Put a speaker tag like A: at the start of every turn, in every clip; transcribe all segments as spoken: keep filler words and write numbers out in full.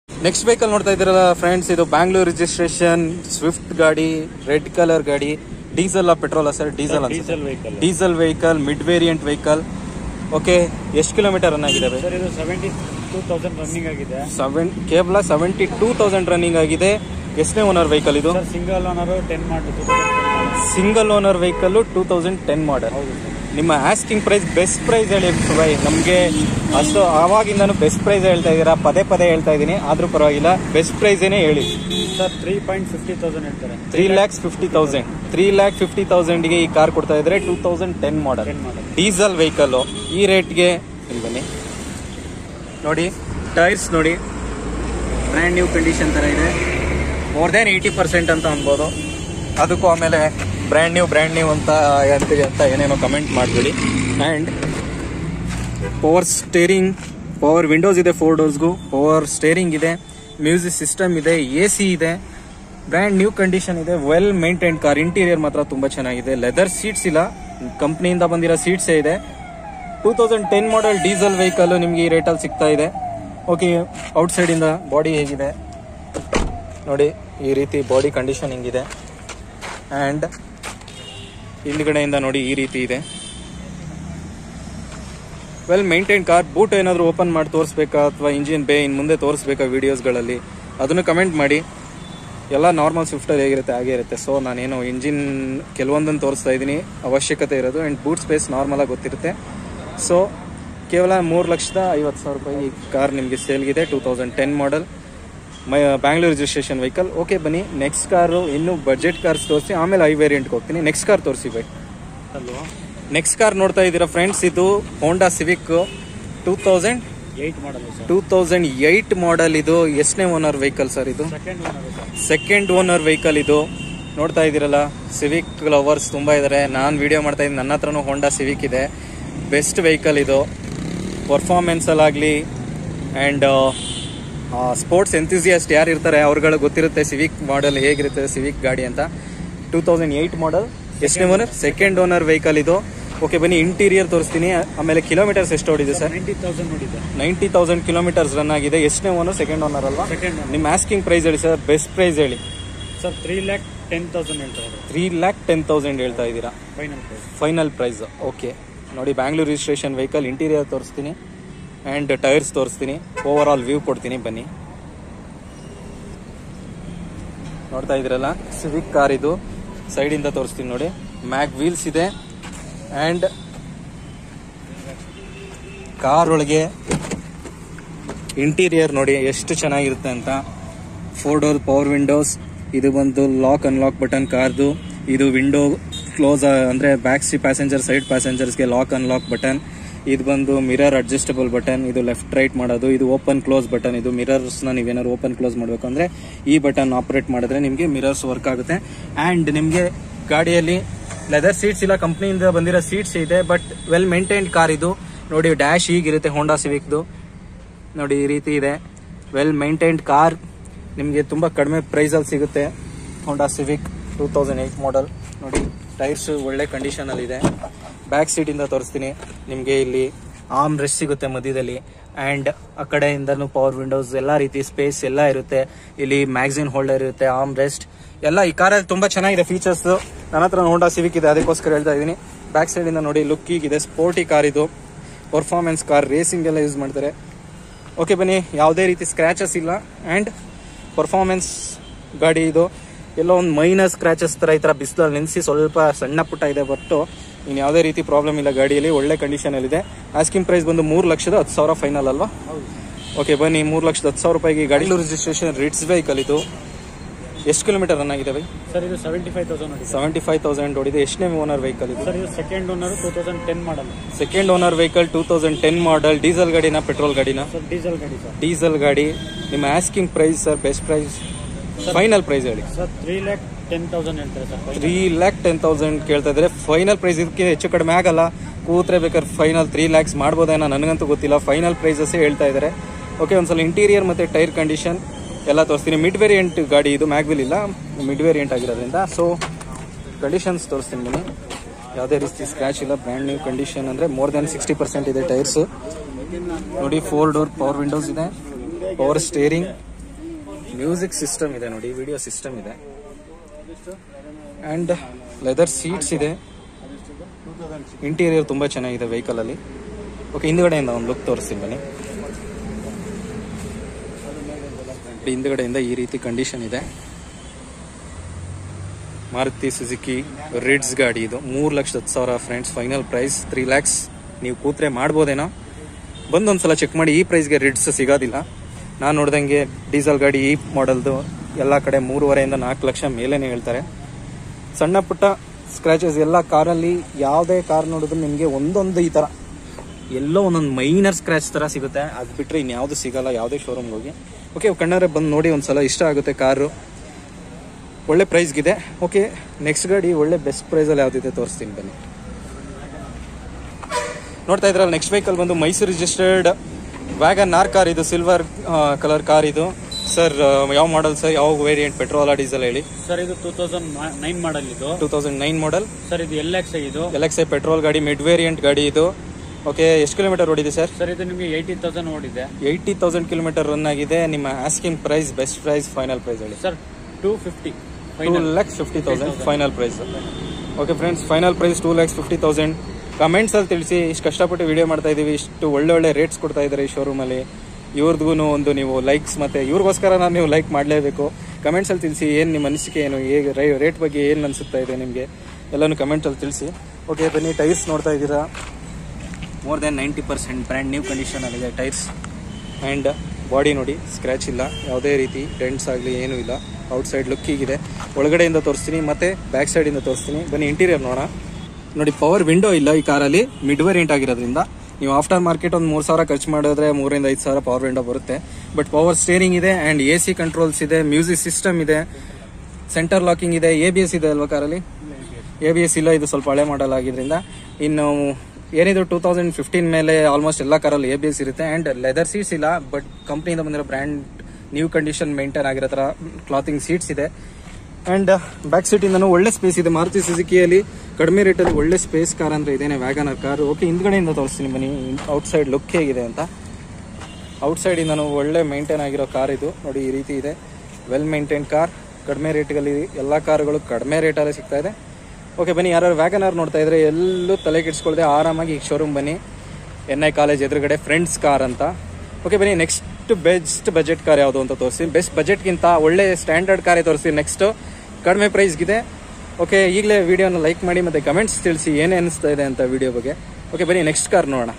A: Next vehicle ನೋಡ್ತಾ ಇದ್ದೀರಲ್ಲ friends, ಇದು ಬ್ಯಾಂಗ್ಳೂರ್ ರಿಜಿಸ್ಟ್ರೇಷನ್ ಸ್ವಿಫ್ಟ್ ಗಾಡಿ, ರೆಡ್ ಕಲರ್ ಗಾಡಿ. Diesel petrol sir? Diesel diesel vehicle, mid variant vehicle. Okay, ಎಷ್ಟು ಕಿಲೋಮೀಟರ್ ರನ್ ಆಗಿದೆ
B: ಸರ್? ಇದು ಸೆವೆಂಟಿ ಟೂ ತೌಸಂಡ್ ರನ್ನಿಂಗ್ ಆಗಿದೆ.
A: ಸೆವೆನ್ ಕೇವಲ ಸೆವೆಂಟಿ ಟೂ ತೌಸಂಡ್ ರನ್ನಿಂಗ್ ಆಗಿದೆ. ಎಷ್ಟನೇ ಓನರ್ ವೆಹಿಕಲ್ ಇದು?
B: Single owner ten model.
A: Single owner vehicle two thousand ten model. ನಿಮ್ಮ asking price best price ಹೇಳಿ ಬೈ. ನಮಗೆ ಅಷ್ಟು ಆವಾಗಿಂದನೂ ಬೆಸ್ಟ್ ಪ್ರೈಸ್ ಹೇಳ್ತಾ ಇದ್ದೀರಾ, ಪದೇ ಪದೇ ಹೇಳ್ತಾ ಇದ್ದೀನಿ, ಆದ್ರೂ ಪರವಾಗಿಲ್ಲ, ಬೆಸ್ಟ್ ಪ್ರೈಸ್ ಏನೇ ಹೇಳಿ
B: sir. Three point fifty thousand ಹೇಳ್ತಾರೆ.
A: Three lakhs fifty thousand three lakh fifty ತೌಸಂಡ್ಗೆ ಈ ಕಾರ್ ಕೊಡ್ತಾ ಇದ್ರೆ two thousand ten model diesel vehicle. ಈ ರೇಟ್ಗೆ ಇಲ್ಲಿ ಬನ್ನಿ ನೋಡಿ. ಟೈರ್ಸ್ ನೋಡಿ, ಬ್ರ್ಯಾಂಡ್ ನ್ಯೂ ಕಂಡೀಷನ್ ತರ ಇದೆ. ಮೋರ್ ದೆನ್ ಏಯ್ಟಿ ಪರ್ಸೆಂಟ್ ಅಂತ ಅನ್ಬೋದು. ಅದಕ್ಕೂ ಆಮೇಲೆ ಬ್ರ್ಯಾಂಡ್ ನ್ಯೂ ಬ್ರ್ಯಾಂಡ್ ನ್ಯೂ ಅಂತ ಅಂತೀವಿ ಅಂತ ಏನೇನೋ ಕಮೆಂಟ್ ಮಾಡಬೇಡಿ. And power steering, power windows ಇದೆ ಫೋರ್ ಡೋರ್ಸ್ಗೂ, ಪವರ್ ಸ್ಟೇರಿಂಗ್ ಇದೆ, ಮ್ಯೂಸಿಕ್ ಸಿಸ್ಟಮ್ ಇದೆ, ಎ ಸಿ ಇದೆ, ಬ್ರ್ಯಾಂಡ್ ನ್ಯೂ ಕಂಡೀಷನ್ ಇದೆ, ವೆಲ್ ಮೇಂಟೈನ್ ಕಾರ್. ಇಂಟೀರಿಯರ್ ಮಾತ್ರ ತುಂಬ ಚೆನ್ನಾಗಿದೆ. ಲೆದರ್ ಸೀಟ್ಸ್ ಇಲ್ಲ, ಕಂಪ್ನಿಯಿಂದ ಬಂದಿರೋ ಸೀಟ್ಸೇ ಇದೆ. Two thousand ten model diesel vehicle ನಿಮಗೆ ಈ ರೇಟಲ್ಲಿ ಸಿಗ್ತಾ ಇದೆ. ಓಕೆ, ಔಟ್ಸೈಡಿಂದ ಬಾಡಿ ಹೇಗಿದೆ ನೋಡಿ, ಈ ರೀತಿ ಬಾಡಿ ಕಂಡೀಷನಿಂಗ್ ಇದೆ. ಆ್ಯಂಡ್ ಹಿಂದ್ಗಡೆಯಿಂದ ನೋಡಿ ಈ ರೀತಿ ಇದೆ. Well maintain car. ಬೂಟ್ ಏನಾದರೂ ಓಪನ್ ಮಾಡಿ ತೋರಿಸ್ಬೇಕಾ ಅಥವಾ ಇಂಜಿನ್ ಬೇ ಇನ್ನು ಮುಂದೆ ತೋರಿಸ್ಬೇಕಾ ವೀಡಿಯೋಸ್ಗಳಲ್ಲಿ, ಅದನ್ನು ಕಮೆಂಟ್ ಮಾಡಿ. ಎಲ್ಲ ನಾರ್ಮಲ್ ಸ್ವಿಫ್ಟಲ್ಲಿ ಹೇಗಿರುತ್ತೆ ಹಾಗೆ ಇರುತ್ತೆ. ಸೊ ನಾನೇನು ಇಂಜಿನ್ ಕೆಲವೊಂದನ್ನು ತೋರಿಸ್ತಾ ಇದ್ದೀನಿ, ಅವಶ್ಯಕತೆ ಇರೋದು. ಆ್ಯಂಡ್ ಬೂಟ್ ಸ್ಪೇಸ್ ನಾರ್ಮಲಾಗಿ ಗೊತ್ತಿರುತ್ತೆ. ಸೊ ಕೇವಲ ಮೂರು ಲಕ್ಷದ ಐವತ್ತು ಸಾವಿರ ರೂಪಾಯಿ ಈ ಕಾರ್ ನಿಮಗೆ ಸೇಲ್ಗಿದೆ. Two thousand ten model my Bangalore registration vehicle. Okay, ಬನ್ನಿ ನೆಕ್ಸ್ಟ್ ಕಾರು. ಇನ್ನು ಬಜೆಟ್ ಕಾರ್ಸ್ ತೋರಿಸಿ, ಆಮೇಲೆ ಐ ವೇರಿಯಂಟ್ಗೆ ಹೋಗ್ತೀನಿ. ನೆಕ್ಸ್ಟ್ ಕಾರ್ ತೋರಿಸಿ ಬೈ.
B: ಅಲ್ವಾ?
A: ನೆಕ್ಸ್ಟ್ ಕಾರ್ ನೋಡ್ತಾ ಇದ್ದೀರಾ ಫ್ರೆಂಡ್ಸ್, ಇದು Honda Civic two thousand
B: eight model.
A: Two thousand eight model. ಇದು ಎಷ್ಟನೇ ಓನರ್ ವೆಹಿಕಲ್ ಸರ್? ಇದು
B: second owner.
A: Second owner vehicle ಇದು. ನೋಡ್ತಾ ಇದ್ದೀರಲ್ಲ, ಸಿವಿಕ್ ಲವರ್ಸ್ ತುಂಬ ಇದ್ದಾರೆ. ನಾನು ವಿಡಿಯೋ ಮಾಡ್ತಾ ಇದ್ದೀನಿ, ನನ್ನ ಹತ್ರನೂ ಹೋಂಡಾ ಸಿವಿಕ್ ಇದೆ. ಬೆಸ್ಟ್ ವೆಹಿಕಲ್ ಇದು, ಪರ್ಫಾರ್ಮೆನ್ಸಲ್ಲಾಗಲಿ. ಆ್ಯಂಡ್ ಸ್ಪೋರ್ಟ್ಸ್ ಎಂಥೂಸಿಯಾಸ್ಟ್ ಯಾರು ಇರ್ತಾರೆ ಅವ್ರುಗಳಿಗೆ ಗೊತ್ತಿರುತ್ತೆ ಸಿವಿಕ್ ಮಾಡೆಲ್ ಹೇಗಿರುತ್ತೆ, ಸಿವಿಕ್ ಗಾಡಿ ಅಂತ. Two thousand eight model. ಎಷ್ಟನೇ ಓನರ್? ಸೆಕೆಂಡ್ ಓನರ್ ವೆಹಿಕಲ್ ಇದು. ಓಕೆ, ಬನ್ನಿ ಇಂಟೀರಿಯರ್ ತೋರಿಸ್ತೀನಿ. ಆಮೇಲೆ ಕಿಲೋಮೀಟರ್ಸ್ ಎಷ್ಟು ಓಡಿದೆ ಸರ್?
B: ನೈಂಟಿ ತೌಸಂಡ್ ಓಡಿದೆ.
A: ನೈಂಟಿ ತೌಸಂಡ್ ಕಿಲೋಮೀಟರ್ಸ್ ರನ್ ಆಗಿದೆ. ಎಷ್ಟನೇ ಓನರ್? ಸೆಕೆಂಡ್ ಓನರ್ ಅಲ್ವಾ?
B: Second owner.
A: ನಿಮ್ಮ ಆಸ್ಕಿಂಗ್ ಪ್ರೈಸ್ ಹೇಳಿ ಸರ್, ಬೆಸ್ಟ್ ಪ್ರೈಸ್ ಹೇಳಿ
B: sir. Three lakh ten thousand ಹೇಳ್ತಾ ಇದ್ದಾರೆ.
A: ತ್ರೀ ಲ್ಯಾಕ್ ಟೆನ್ ತೌಸಂಡ್ ಹೇಳ್ತಾ ಇದ್ದೀರಾ?
B: Final price.
A: Final price. Okay ನೋಡಿ, ಬ್ಯಾಂಗ್ಳೂರ್ ರಿಜಿಸ್ಟ್ರೇಷನ್ ವೆಹಿಕಲ್. ಇಂಟೀರಿಯರ್ ತೋರಿಸ್ತೀನಿ ಆ್ಯಂಡ್ ಟೈರ್ಸ್ ತೋರಿಸ್ತೀನಿ, ಓವರ್ ಆಲ್ ವ್ಯೂ ಕೊಡ್ತೀನಿ. ಬನ್ನಿ ನೋಡ್ತಾ ಇದ್ದೀರಲ್ಲ, ಸಿವಿಕ್ ಕಾರ್ ಇದು. ಸೈಡಿಂದ ತೋರಿಸ್ತೀನಿ ನೋಡಿ. ಮ್ಯಾಗ್ ವೀಲ್ಸ್ ಇದೆ. ಆ್ಯಂಡ್ ಕಾರ್ ಒಳಗೆ ಇಂಟೀರಿಯರ್ ನೋಡಿ ಎಷ್ಟು ಚೆನ್ನಾಗಿರುತ್ತೆ ಅಂತ. Four door power windows. ಇದು ಬಂದು ಲಾಕ್ ಅನ್ಲಾಕ್ ಬಟನ್ ಕಾರ್ದು. ಇದು ವಿಂಡೋ ಕ್ಲೋಸ್ ಅಂದರೆ ಬ್ಯಾಕ್ ಸೀಟ್ ಪ್ಯಾಸೆಂಜರ್, ಸೈಡ್ ಪ್ಯಾಸೆಂಜರ್ಸ್ಗೆ ಲಾಕ್ ಅನ್ಲಾಕ್ ಬಟನ್. ಇದು ಬಂದು ಮಿರರ್ ಅಡ್ಜಸ್ಟಬಲ್ ಬಟನ್. ಇದು ಲೆಫ್ಟ್ ರೈಟ್ ಮಾಡೋದು. ಇದು ಓಪನ್ ಕ್ಲೋಸ್ ಬಟನ್. ಇದು ಮಿರರ್ಸ್ನ ನೀವೇನಾದ್ರು ಓಪನ್ ಕ್ಲೋಸ್ ಮಾಡಬೇಕು ಅಂದರೆ ಈ ಬಟನ್ ಆಪರೇಟ್ ಮಾಡಿದ್ರೆ ನಿಮಗೆ ಮಿರರ್ಸ್ ವರ್ಕ್ ಆಗುತ್ತೆ. ಆ್ಯಂಡ್ ನಿಮಗೆ ಗಾಡಿಯಲ್ಲಿ ಲೆದರ್ ಸೀಟ್ಸ್ ಇಲ್ಲ, ಕಂಪ್ನಿಯಿಂದ ಬಂದಿರೋ ಸೀಟ್ಸ್ ಇದೆ. ಬಟ್ ವೆಲ್ ಮೇಂಟೈನ್ಡ್ ಕಾರ್ ಇದು. ನೋಡಿ ಡ್ಯಾಶ್ ಹೀಗಿರುತ್ತೆ ಹೋಂಡಾ ಸಿವಿಕ್ದು. ನೋಡಿ ಈ ರೀತಿ ಇದೆ. ವೆಲ್ ಮೇಂಟೈನ್ಡ್ ಕಾರ್ ನಿಮಗೆ ತುಂಬ ಕಡಿಮೆ ಪ್ರೈಸಲ್ಲಿ ಸಿಗುತ್ತೆ. Honda Civic two thousand eight model. ನೋಡಿ ಟೈರ್ಸ್ ಒಳ್ಳೆ ಕಂಡೀಷನಲ್ಲಿದೆ. ಬ್ಯಾಕ್ ಸೀಟಿಂದ ತೋರಿಸ್ತೀನಿ ನಿಮಗೆ. ಇಲ್ಲಿ ಆರ್ಮ್ ರೆಸ್ಟ್ ಸಿಗುತ್ತೆ ಮಧ್ಯದಲ್ಲಿ. ಆ್ಯಂಡ್ ಆ ಕಡೆಯಿಂದನೂ ಪವರ್ ವಿಂಡೋಸ್, ಎಲ್ಲ ರೀತಿ ಸ್ಪೇಸ್ ಎಲ್ಲ ಇರುತ್ತೆ. ಇಲ್ಲಿ ಮ್ಯಾಗ್ಝಿನ್ ಹೋಲ್ಡರ್ ಇರುತ್ತೆ, ಆರ್ಮ್ ರೆಸ್ಟ್ ಎಲ್ಲ. ಈ ಕಾರಲ್ಲಿ ತುಂಬ ಚೆನ್ನಾಗಿದೆ ಫೀಚರ್ಸ್. ನನ್ನ ಹತ್ರ ಹೋಂಡಾ ಸಿವಿಕ್ ಇದೆ, ಅದಕ್ಕೋಸ್ಕರ ಹೇಳ್ತಾ ಇದ್ದೀನಿ. ಬ್ಯಾಕ್ ಸೈಡಿಂದ ನೋಡಿ ಲುಕ್ ಹೀಗಿದೆ. ಸ್ಪೋರ್ಟಿ ಕಾರ್ ಇದು, ಪರ್ಫಾರ್ಮೆನ್ಸ್ ಕಾರ್, ರೇಸಿಂಗ್ ಎಲ್ಲ ಯೂಸ್ ಮಾಡ್ತಾರೆ. ಓಕೆ ಬನ್ನಿ, ಯಾವುದೇ ರೀತಿ ಸ್ಕ್ರ್ಯಾಚಸ್ ಇಲ್ಲ. ಆ್ಯಂಡ್ ಪರ್ಫಾರ್ಮೆನ್ಸ್ ಗಾಡಿ ಇದು. ಎಲ್ಲೋ ಒಂದು ಮೈನರ್ ಸ್ಕ್ರ್ಯಾಚಸ್ ಥರ ಈ ಥರ ಬಿಸಿಲಲ್ಲಿ ನೆನೆಸಿ ಸ್ವಲ್ಪ ಸಣ್ಣ ಪುಟ್ಟ ಇದೆ. ಬಟ್ಟು ಇನ್ನು ಯಾವುದೇ ರೀತಿ ಪ್ರಾಬ್ಲಮ್ ಇಲ್ಲ ಗಾಡಿಯಲ್ಲಿ, ಒಳ್ಳೆ ಕಂಡೀಷನಲ್ಲಿದೆ. ಆಸ್ಕಿಂಗ್ ಪ್ರೈಸ್ ಬಂದು ಮೂರು ಲಕ್ಷದ ಹತ್ತು ಸಾವಿರ ಫೈನಲ್ ಅಲ್ವಾ? ಓಕೆ ಬನ್ನಿ, ಮೂರು ಲಕ್ಷದ ಹತ್ತು ಸಾವಿರ ರೂಪಾಯಿಗೆ ಗಾಡಿ. ರಿಜಿಸ್ಟ್ರೇಷನ್ ರಿಟ್ಸ್ ವೆಹಿಕಲ್ ಇದು. ಎಷ್ಟು ಕಿಲೋಮೀಟರ್ ರನ್ ಆಗಿದೆ ಬೈ?
B: ಸರ್ ಇದು seventy five thousand
A: seventy five thousand ಓಡಿದೆ. ಎಷ್ಟನೇ ಓನರ್ ವೆಹಿಕಲ್ ಇದು?
B: ಸರ್ ಇದು second owner two thousand ten model.
A: Second owner vehicle two thousand ten model. Diesel ಗಾಡಿನ ಪೆಟ್ರೋಲ್ ಗಾಡಿನ?
B: ಸರ್ ಡೀಸೆಲ್ ಗಾಡಿ ಸರ್.
A: ಡೀಸೆಲ್ ಗಾಡಿ. ನಿಮ್ಮ asking price sir, best price, final price ಹೇಳಿ
B: sir. Three lakh ten thousand ಹೇಳ್ತಾರೆ sir.
A: Three lakh ten thousand ಕೇಳ್ತಾ ಇದ್ದಾರೆ. Final price ಇದಕ್ಕೆ ಹೆಚ್ಚು ಕಡಿಮೆ ಆಗಲ್ಲ. ಕೂತ್ರೆ ಬೇಕಾದ್ರೆ ಫೈನಲ್ ತ್ರೀ ಲ್ಯಾಕ್ಸ್ ಮಾಡ್ಬೋದೇನೋ, ನನಗಂತೂ ಗೊತ್ತಿಲ್ಲ. ಫೈನಲ್ ಪ್ರೈಸಸ್ಸೇ ಹೇಳ್ತಾ ಇದ್ದಾರೆ. ಓಕೆ, ಒಂದ್ಸಲ ಇಂಟೀರಿಯರ್ ಮತ್ತು ಟೈರ್ ಕಂಡೀಷನ್ ಎಲ್ಲ ತೋರಿಸ್ತೀನಿ. ಮಿಡ್ ವೇರಿಯಂಟ್ ಗಾಡಿ ಇದು, ಮ್ಯಾಗ್ವಿಲ್ ಇಲ್ಲ, ಮಿಡ್ ವೇರಿಯಂಟ್ ಆಗಿರೋದ್ರಿಂದ. ಸೊ ಕಂಡೀಷನ್ಸ್ ತೋರಿಸ್ತೀನಿ ಬನ್ನಿ. ಯಾವುದೇ ರೀತಿ ಸ್ಕ್ರ್ಯಾಚ್ ಇಲ್ಲ, ಬ್ರ್ಯಾಂಡ್ ನ್ಯೂ ಕಂಡೀಷನ್. ಅಂದರೆ ಮೋರ್ ದ್ಯಾನ್ ಸಿಕ್ಸ್ಟಿ ಪರ್ಸೆಂಟ್ ಇದೆ ಟೈರ್ಸು. ನೋಡಿ ಫೋರ್ ಡೋರ್ ಪವರ್ ವಿಂಡೋಸ್ ಇದೆ, ಪವರ್ ಸ್ಟೇರಿಂಗ್, ಮ್ಯೂಸಿಕ್ ಸಿಸ್ಟಮ್ ಇದೆ ನೋಡಿ, ವಿಡಿಯೋ ಸಿಸ್ಟಮ್ ಇದೆ ಆ್ಯಂಡ್ ಲೆದರ್ ಸೀಟ್ಸ್ ಇದೆ. ಇಂಟೀರಿಯರ್ ತುಂಬ ಚೆನ್ನಾಗಿದೆ ವೆಹಿಕಲ್ ಅಲ್ಲಿ. ಓಕೆ, ಹಿಂದ್ಗಡೆಯಿಂದ ಒಂದು ಲುಕ್ ತೋರಿಸ್ತೀನಿ ಬನ್ನಿ. ಹಿಂದ್ಗಡೆಯಿಂದ ಈ ರೀತಿ ಕಂಡೀಷನ್ ಇದೆ. ಮಾರುತಿ ಸುಜುಕಿ ರಿಡ್ಸ್ ಗಾಡಿ ಇದು. ಮೂರು ಲಕ್ಷದ ಹತ್ತು ಸಾವಿರ friends, final price three lakhs. ನೀವು ಕೂತ್ರೆ ಮಾಡ್ಬೋದೇನೋ, ಬಂದೊಂದ್ಸಲ ಚೆಕ್ ಮಾಡಿ. ಈ ಪ್ರೈಸ್ಗೆ ರಿಡ್ಸ್ ಸಿಗೋದಿಲ್ಲ. ನಾನು ನೋಡ್ದಂಗೆ ಡೀಸೆಲ್ ಗಾಡಿ ಈ ಮಾಡೆಲ್ದು ಎಲ್ಲ ಕಡೆ ಮೂರುವರೆಯಿಂದ ನಾಲ್ಕು ಲಕ್ಷ ಮೇಲೇನೆ ಹೇಳ್ತಾರೆ. ಸಣ್ಣ ಪುಟ್ಟ ಸ್ಕ್ರಾಚಸ್ ಎಲ್ಲ ಕಾರಲ್ಲಿ, ಯಾವುದೇ ಕಾರ್ ನೋಡಿದ್ರು ನಿಮಗೆ ಒಂದೊಂದು ಈ ಥರ ಎಲ್ಲೋ ಒಂದೊಂದು ಮೈನರ್ ಸ್ಕ್ರಾಚ್ ಥರ ಸಿಗುತ್ತೆ. ಅದು ಬಿಟ್ಟರೆ ಇನ್ಯಾವುದು ಸಿಗಲ್ಲ ಯಾವುದೇ ಶೋರೂಮ್ಗೆ ಹೋಗಿ. ಓಕೆ, ಕಣ್ಣಾರೆ ಬಂದು ನೋಡಿ ಒಂದ್ಸಲ, ಇಷ್ಟ ಆಗುತ್ತೆ ಕಾರು, ಒಳ್ಳೆ ಪ್ರೈಸ್ಗಿದೆ. ಓಕೆ, ನೆಕ್ಸ್ಟ್ ಗಾಡಿ ಒಳ್ಳೆ ಬೆಸ್ಟ್ ಪ್ರೈಸಲ್ಲಿ ಯಾವುದಿದೆ ತೋರಿಸ್ತೀನಿ ಬನ್ನಿ. ನೋಡ್ತಾ ಇದ್ರಲ್ಲ, ನೆಕ್ಸ್ಟ್ ವೆಹಿಕಲ್ ಬಂದು Mysuru registered Wagon R car. ಇದು ಸಿಲ್ವರ್ ಕಲರ್ ಕಾರ್ ಇದು. ಸರ್ ಯಾವ ಮಾಡಲ್ ಸರ್, ಯಾವ ವೇರಿಯಂಟ್, ಪೆಟ್ರೋಲ್ ಡೀಸೆಲ್ ಹೇಳಿ
B: ಸರ್? ಇದು ಟೂ ತೌಸಂಡ್ ನೈನ್ ಮಾಡಲ್. ಇದು
A: two thousand nine model
B: sir. ಇದು ಎಲ್ ಎಕ್ಸ್ ಐ. ಇದು
A: ಎಲ್ ಎಕ್ಸ್ ಐ ಪೆಟ್ರೋಲ್ ಗಾಡಿ, ಮಿಡ್ ವೇರಿಯಂಟ್ ಗಾಡಿ ಇದು. ಓಕೆ, ಎಷ್ಟು ಕಿಲೋಮೀಟರ್ ಓಡಿದೆ ಸರ್?
B: ಸರ್ ಇದು ನಿಮಗೆ ಏಯ್ಟಿ ತೌಸಂಡ್ ಓಡಿದೆ.
A: ಏಯ್ಟಿ ತೌಸಂಡ್ ಕಿಲೋಮೀಟರ್ ರನ್ ಆಗಿದೆ. ನಿಮ್ಮ asking price, best price, final price ಹೇಳಿ
B: sir? Two fifty
A: two lakhs fifty thousand final price. Okay friends, final price two lakhs fifty thousand. Comments ಅಲ್ಲಿ ತಿಳಿಸಿ. ಇಷ್ಟು ಕಷ್ಟಪಟ್ಟು ವಿಡಿಯೋ ಮಾಡ್ತಾ ಇದೀವಿ, ಇಷ್ಟು ಒಳ್ಳೆ ಒಳ್ಳೆ ರೇಟ್ಸ್ ಕೊಡ್ತಾ ಇದ್ದಾರೆ ಈ ಶೋರೂಮಲ್ಲಿ. ಇವ್ರದ್ಗೂ ಒಂದು ನೀವು ಲೈಕ್ಸ್, ಮತ್ತು ಇವ್ರಿಗೋಸ್ಕರ ನಾನು ನೀವು ಲೈಕ್ ಮಾಡಲೇಬೇಕು. ಕಮೆಂಟ್ಸಲ್ಲಿ ತಿಳಿಸಿ, ಏನು ನಿಮ್ಮ ಅನಿಸಿಕೆ ಏನು, ಹೇಗೆ ರೇಟ್ ಬಗ್ಗೆ ಏನು ಅನಿಸುತ್ತಾ ಇದೆ ನಿಮಗೆ, ಎಲ್ಲನೂ ಕಮೆಂಟ್ಸಲ್ಲಿ ತಿಳಿಸಿ. ಓಕೆ ಬನ್ನಿ, ಟೈರ್ಸ್ ನೋಡ್ತಾ ಇದ್ದೀರಾ, more than ninety percent brand new ಕಂಡೀಷನಲ್ಲಿದೆ ಟೈರ್ಸ್. ಆ್ಯಂಡ್ ಬಾಡಿ ನೋಡಿ, ಸ್ಕ್ರ್ಯಾಚ್ ಇಲ್ಲ, ಯಾವುದೇ ರೀತಿ ಡೆಂಟ್ಸ್ ಆಗಲಿ ಏನೂ ಇಲ್ಲ. ಔಟ್ಸೈಡ್ ಲುಕ್ ಹೀಗಿದೆ. ಒಳಗಡೆಯಿಂದ ತೋರಿಸ್ತೀನಿ ಮತ್ತು ಬ್ಯಾಕ್ ಸೈಡಿಂದ ತೋರಿಸ್ತೀನಿ. ಬನ್ನಿ ಇಂಟೀರಿಯರ್ ನೋಡೋಣ. ನೋಡಿ, ಪವರ್ ವಿಂಡೋ ಇಲ್ಲ ಈ ಕಾರಲ್ಲಿ, ಮಿಡ್ ವೇರಿಯಂಟ್ ಆಗಿರೋದ್ರಿಂದ. ನೀವು ಆಫ್ಟರ್ ಮಾರ್ಕೆಟ್ ಒಂದು ಮೂರು ಸಾವಿರ ಖರ್ಚು ಮಾಡಿದ್ರೆ ಮೂರಿಂದ ಐದು ಸಾವಿರ ಪವರ್ ವಿಂಡೋ ಬರುತ್ತೆ. ಬಟ್ ಪವರ್ ಸ್ಟೇರಿಂಗ್ ಇದೆ ಆ್ಯಂಡ್ ಎ ಸಿ ಕಂಟ್ರೋಲ್ಸ್ ಇದೆ, ಮ್ಯೂಸಿಕ್ ಸಿಸ್ಟಮ್ ಇದೆ, ಸೆಂಟರ್ ಲಾಕಿಂಗ್ ಇದೆ. ಎ ಬಿ ಎಸ್ ಇದೆ ಅಲ್ವಾ ಕಾರಲ್ಲಿ? ಎ ಬಿ ಎಸ್ ಇಲ್ಲ, ಇದು ಸ್ವಲ್ಪ ಹಳೆ ಮಾಡಲ್ ಆಗಿದ್ರಿಂದ. ಇನ್ನು ಏನಿದು ಟೂ ತೌಸಂಡ್ ಫಿಫ್ಟೀನ್ ಮೇಲೆ ಆಲ್ಮೋಸ್ಟ್ ಎಲ್ಲ ಕಾರಲ್ಲಿ ಎ ಬಿ ಎಸ್ ಇರುತ್ತೆ. ಆ್ಯಂಡ್ ಲೆದರ್ ಸೀಟ್ಸ್ ಇಲ್ಲ, ಬಟ್ ಕಂಪ್ನಿಯಿಂದ ಬಂದಿರೋ ಬ್ರ್ಯಾಂಡ್ ನ್ಯೂ ಕಂಡೀಷನ್ ಮೇಂಟೈನ್ ಆಗಿರೋ ಥರ ಕ್ಲಾತಿಂಗ್ ಸೀಟ್ಸ್ ಇದೆ. ಆ್ಯಂಡ್ ಬ್ಯಾಕ್ ಸೀಟಿಂದನೂ ಒಳ್ಳೆ ಸ್ಪೇಸ್ ಇದೆ. ಮಾರುತಿ ಸುಜುಕಿಯಲ್ಲಿ ಕಡಿಮೆ ರೇಟಲ್ಲಿ ಒಳ್ಳೆ ಸ್ಪೇಸ್ ಕಾರ್ ಅಂದರೆ ಇದೇನೆ ವ್ಯಾಗನರ್ ಕಾರು. ಓಕೆ, ಹಿಂದ್ಗಡೆಯಿಂದ ತೋರಿಸ್ತೀನಿ ಬನ್ನಿ ಔಟ್ಸೈಡ್ ಲುಕ್ ಹೇಗಿದೆ ಅಂತ. ಔಟ್ಸೈಡಿಂದನೂ ಒಳ್ಳೆ ಮೇಂಟೈನ್ ಆಗಿರೋ ಕಾರ್ ಇದು. ನೋಡಿ, ಈ ರೀತಿ ಇದೆ, ವೆಲ್ ಮೇಂಟೈನ್ ಕಾರ್. ಕಡಿಮೆ ರೇಟ್ಗಳಲ್ಲಿ ಎಲ್ಲ ಕಾರುಗಳು ಕಡಿಮೆ ರೇಟಲ್ಲೇ ಸಿಗ್ತಾ ಇದೆ. ಓಕೆ ಬನ್ನಿ, ಯಾರು ವ್ಯಾಗನರ್ ನೋಡ್ತಾ ಇದ್ರೆ ಎಲ್ಲೂ ತಲೆ ಕೆಡಿಸ್ಕೊಳ್ದೆ ಆರಾಮಾಗಿ ಈ ಶೋರೂಮ್ ಬನ್ನಿ. ಎನ್ ಐ ಕಾಲೇಜ್ ಎದುರುಗಡೆ ಫ್ರೆಂಡ್ಸ್ ಕಾರ್ ಅಂತ. ಓಕೆ ಬನ್ನಿ, ನೆಕ್ಸ್ಟ್ ಬೆಸ್ಟ್ ಬಜೆಟ್ ಕಾರ್ ಯಾವುದು ಅಂತ ತೋರಿಸ್ತೀನಿ. ಬೆಸ್ಟ್ ಬಜೆಟ್ಗಿಂತ ಒಳ್ಳೆ ಸ್ಟ್ಯಾಂಡರ್ಡ್ ಕಾರೇ ತೋರಿಸ್ತೀನಿ ನೆಕ್ಸ್ಟ್, ಕಡಿಮೆ ಪ್ರೈಸ್ಗಿದೆ. ಓಕೆ, ಈಗಲೇ ವಿಡಿಯೋನ ಲೈಕ್ ಮಾಡಿ ಮತ್ತು ಕಮೆಂಟ್ಸ್ ತಿಳಿಸಿ ಏನೇ ಅನಿಸ್ತಾ ಇದೆ ಅಂತ ವಿಡಿಯೋ ಬಗ್ಗೆ. ಓಕೆ ಬನ್ನಿ, ನೆಕ್ಸ್ಟ್ ಕಾರ್ ನೋಡೋಣ.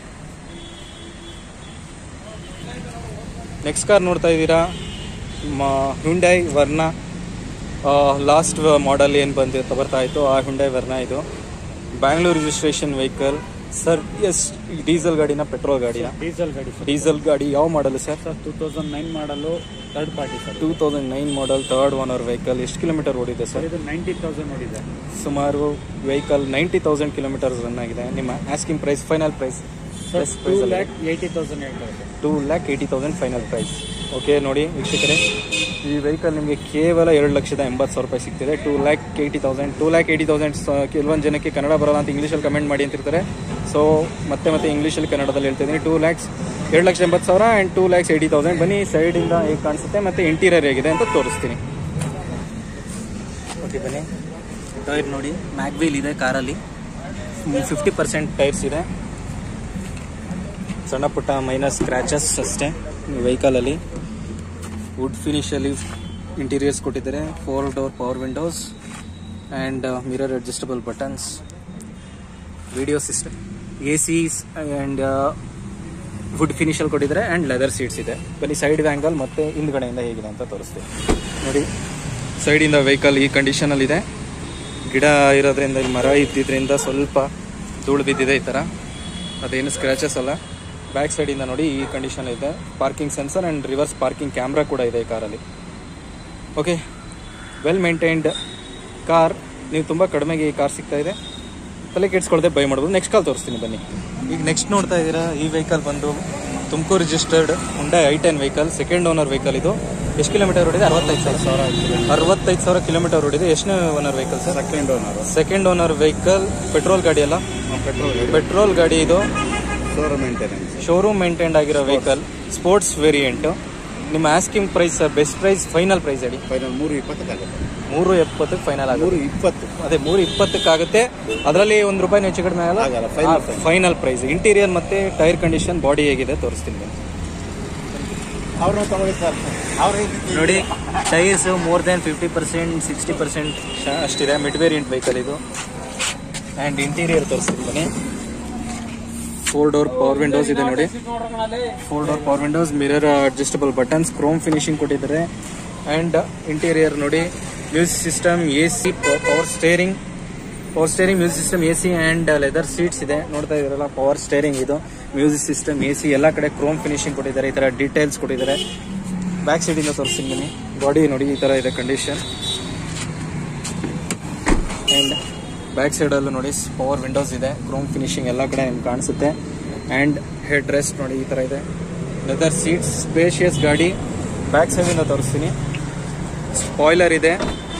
A: ನೆಕ್ಸ್ಟ್ ಕಾರ್ ನೋಡ್ತಾ ಇದ್ದೀರಾ, ಹ್ಯುಂಡೈ ವರ್ನಾ. ಲಾಸ್ಟ್ ಮಾಡೆಲ್ ಏನು ಬಂದು ಬರ್ತಾ ಇತ್ತು ಆ ಹ್ಯುಂಡೈ ವರ್ನಾ ಇದು. Bangalore registration vehicle. Sir yes diesel ಗಾಡಿನ ಪೆಟ್ರೋಲ್ ಗಾಡಿನ?
B: ಡೀಸೆಲ್ ಗಾಡಿ.
A: ಡೀಸೆಲ್ ಗಾಡಿ. ಯಾವ model sir?
B: Sir two thousand nine model, third party sir.
A: Two thousand nine model, third owner vehicle. ಎಷ್ಟು ಕಿಲೋಮೀಟರ್ ಓಡಿದೆ ಸರ್?
B: ಇದು ನೈಂಟಿ ತೌಸಂಡ್ ಓಡಿದೆ.
A: ಸುಮಾರು vehicle ninety thousand kilometres run ಆಗಿದೆ. ನಿಮ್ಮ asking price, final price?
B: Two lakh eighty thousand ಹೇಳ್ತಾರೆ.
A: Two lakh eighty thousand final price. Okay ನೋಡಿ ವೀಕ್ಷಕರೇ, ಈ ವೆಹಿಕಲ್ ನಿಮಗೆ ಕೇವಲ ಎರಡು ಲಕ್ಷದ ಎಂಬತ್ತು ಸಾವಿರ ರೂಪಾಯಿ ಸಿಗ್ತಿದೆ. Two lakh eighty thousand two lakh eighty thousand ಕೆಲವೊಂದು ಜನಕ್ಕೆ ಕನ್ನಡ ಬರೋಲ್ಲ ಅಂತ ಇಂಗ್ಲೀಷಲ್ಲಿ ಕಮೆಂಟ್ ಮಾಡಿ ಅಂತಿರ್ತಾರೆ. ಸೊ ಮತ್ತೆ ಮತ್ತೆ ಇಂಗ್ಲೀಷಲ್ಲಿ ಕನ್ನಡದಲ್ಲಿ ಹೇಳ್ತಿದ್ದೀನಿ. ಟೂ ಲ್ಯಾಕ್ಸ್ ಎರಡು ಲಕ್ಷ ಎಂಬತ್ತು ಸಾವಿರ and two lakhs eighty thousand. ಬನ್ನಿ ಸೈಡಿಂದ ಹೇಗೆ ಕಾಣಿಸುತ್ತೆ ಮತ್ತು ಇಂಟೀರಿಯರ್ ಹೇಗಿದೆ ಅಂತ ತೋರಿಸ್ತೀನಿ. ಓಕೆ ಬನ್ನಿ, ಟೈರ್ ನೋಡಿ, ಮ್ಯಾಗ್ವೀಲ್ ಇದೆ ಕಾರಲ್ಲಿ. ಫಿಫ್ಟಿ ಪರ್ಸೆಂಟ್ ಟೈರ್ಸ್ ಇದೆ. ಸಣ್ಣ ಪುಟ್ಟ ಮೈನಸ್ ಸ್ಕ್ರ್ಯಾಚಸ್ ಅಷ್ಟೇ ವೆಹಿಕಲಲ್ಲಿ. ವುಡ್ ಫಿನಿಷಲ್ಲಿ ಇಂಟೀರಿಯರ್ಸ್ ಕೊಟ್ಟಿದ್ದಾರೆ. Four door power windows and mirror adjustable buttons, video system, A C's and wood ಫಿನಿಷಲ್ಲಿ ಕೊಟ್ಟಿದ್ದಾರೆ ಆ್ಯಂಡ್ ಲೆದರ್ ಸೀಟ್ಸ್ ಇದೆ. ಬನ್ನಿ ಸೈಡ್ ವ್ಯಾಂಗಲ್ ಮತ್ತು ಹಿಂದ್ಗಡೆಯಿಂದ ಹೇಗಿದೆ ಅಂತ ತೋರಿಸ್ತೀವಿ ನೋಡಿ. ಸೈಡಿಂದ ವೆಹಿಕಲ್ ಈ ಕಂಡೀಷನಲ್ಲಿದೆ. ಗಿಡ ಇರೋದ್ರಿಂದ, ಇಲ್ಲಿ ಮರ ಇದ್ದಿದ್ದರಿಂದ ಸ್ವಲ್ಪ ಧೂಳು ಬಿದ್ದಿದೆ ಈ ಥರ, ಅದೇನು ಸ್ಕ್ರ್ಯಾಚಸ್ ಅಲ್ಲ. ಬ್ಯಾಕ್ ಸೈಡಿಂದ ನೋಡಿ ಈ ಕಂಡೀಷನ್ ಇದೆ. Parking sensor and reverse parking camera ಕೂಡ ಇದೆ ಈ ಕಾರಲ್ಲಿ. Okay, well maintained car. ನೀವು ತುಂಬ ಕಡಿಮೆಗೆ ಈ ಕಾರ್ ಸಿಗ್ತಾ ಇದೆ, ತಲೆ ಕೆಡ್ಸ್ಕೊಳ್ದೆ ಬೈ ಮಾಡ್ಬೋದು. ನೆಕ್ಸ್ಟ್ ಕಾಲ್ ತೋರಿಸ್ತೀನಿ ಬನ್ನಿ. ಈಗ ನೆಕ್ಸ್ಟ್ ನೋಡ್ತಾ ಇದ್ದೀರಾ, ಈ ವೆಹಿಕಲ್ ಬಂದು Tumakuru registered Hyundai i ten vehicle, second owner vehicle ಇದು. ಎಷ್ಟು ಕಿಲೋಮೀಟರ್ ಓಡಿದೆ? ಅರವತ್ತೈದು ಸಾವಿರ ಅರವತ್ತೈದು ಸಾವಿರ ಕಿಲೋಮೀಟರ್ ಓಡಿದೆ. ಎಷ್ಟನೇ owner vehicle sir?
B: Second owner.
A: Second owner vehicle. Petrol ಗಾಡಿ ಅಲ್ಲ?
B: ಪೆಟ್ರೋಲ್
A: ಪೆಟ್ರೋಲ್ ಗಾಡಿ ಇದು.
B: Showroom maintenance.
A: ಶೋರೂಮ್ ಮೇಂಟೈನ್ಡ್ ಆಗಿರೋ ವೆಹಿಕಲ್, ಸ್ಪೋರ್ಟ್ಸ್ ವೇರಿಯಂಟ್. ನಿಮ್ಮ asking price sir, best price, final price ಹೇಳಿ.
C: ಫೈನಲ್ ಮೂರು ಇಪ್ಪತ್ತಕ್ಕಾಗುತ್ತೆ.
A: ಮೂರು ಎಪ್ಪತ್ತಕ್ಕೆ ಫೈನಲ್ ಆಗುತ್ತೆ.
C: ಮೂರು ಇಪ್ಪತ್ತು
A: ಅದೇ ಮೂರು ಇಪ್ಪತ್ತಕ್ಕಾಗುತ್ತೆ. ಅದರಲ್ಲಿ ಒಂದು ರೂಪಾಯಿ ಹೆಚ್ಚು ಕಡಿಮೆ ಆಗಲ್ಲ. Final price. ಇಂಟೀರಿಯರ್ ಮತ್ತೆ ಟೈರ್ ಕಂಡೀಷನ್, ಬಾಡಿ ಹೇಗಿದೆ ತೋರಿಸ್ತೀನಿ ಬನ್ನಿ.
C: ಅವ್ರನ್ನ ತಗೊಳ್ಳಿ ಸರ್. ಅವ್ರ
A: ನೋಡಿ, tyres more than fifty percent sixty percent ಅಷ್ಟಿದೆ. ಮಿಡ್ ವೇರಿಯಂಟ್ ವೆಹಿಕಲ್ ಇದು. ಆ್ಯಂಡ್ ಇಂಟೀರಿಯರ್ ತೋರಿಸ್ತೀನಿ ಬನ್ನಿ. ಫೋರ್ ಡೋರ್ ಪವರ್ ವಿಂಡೋಸ್ ಇದೆ ನೋಡಿ. Four door power windows, mirror adjustable buttons, chrome finishing ಕೊಟ್ಟಿದ್ದಾರೆ. ಆ್ಯಂಡ್ ಇಂಟೀರಿಯರ್ ನೋಡಿ, music system, A C, power steering power steering music system, A C and leather seats ಇದೆ. ನೋಡ್ತಾ ಇದ್ದಾರಲ್ಲ, power steering ಇದು, music system, A C, ಎಲ್ಲ ಕಡೆ Chrome finishing ಕೊಟ್ಟಿದ್ದಾರೆ. ಈ ಥರ ಡೀಟೇಲ್ಸ್ ಕೊಟ್ಟಿದ್ದಾರೆ. ಬ್ಯಾಕ್ ಸೈಡಿಂದ ತೋರಿಸ್ತೀನಿ ಬನ್ನಿ. ಬಾಡಿ ನೋಡಿ, ಈ ಥರ ಇದೆ ಕಂಡೀಷನ್. ಆ್ಯಂಡ್ ಬ್ಯಾಕ್ ಸೈಡಲ್ಲೂ ನೋಡಿ ಪವರ್ ವಿಂಡೋಸ್ ಇದೆ, ಕ್ರೋಮ್ ಫಿನಿಶಿಂಗ್ ಎಲ್ಲ ಕಡೆ ನಿಮ್ಗೆ ಕಾಣಿಸುತ್ತೆ. ಆ್ಯಂಡ್ ಹೆಡ್ ರೆಸ್ಟ್ ನೋಡಿ, ಈ ಥರ ಇದೆ. ಲೆದರ್ ಸೀಟ್ಸ್, ಸ್ಪೇಷಿಯಸ್ ಗಾಡಿ. ಬ್ಯಾಕ್ ಸೈಡಿಂದ ತೋರಿಸ್ತೀನಿ. ಸ್ಪಾಯ್ಲರ್ ಇದೆ.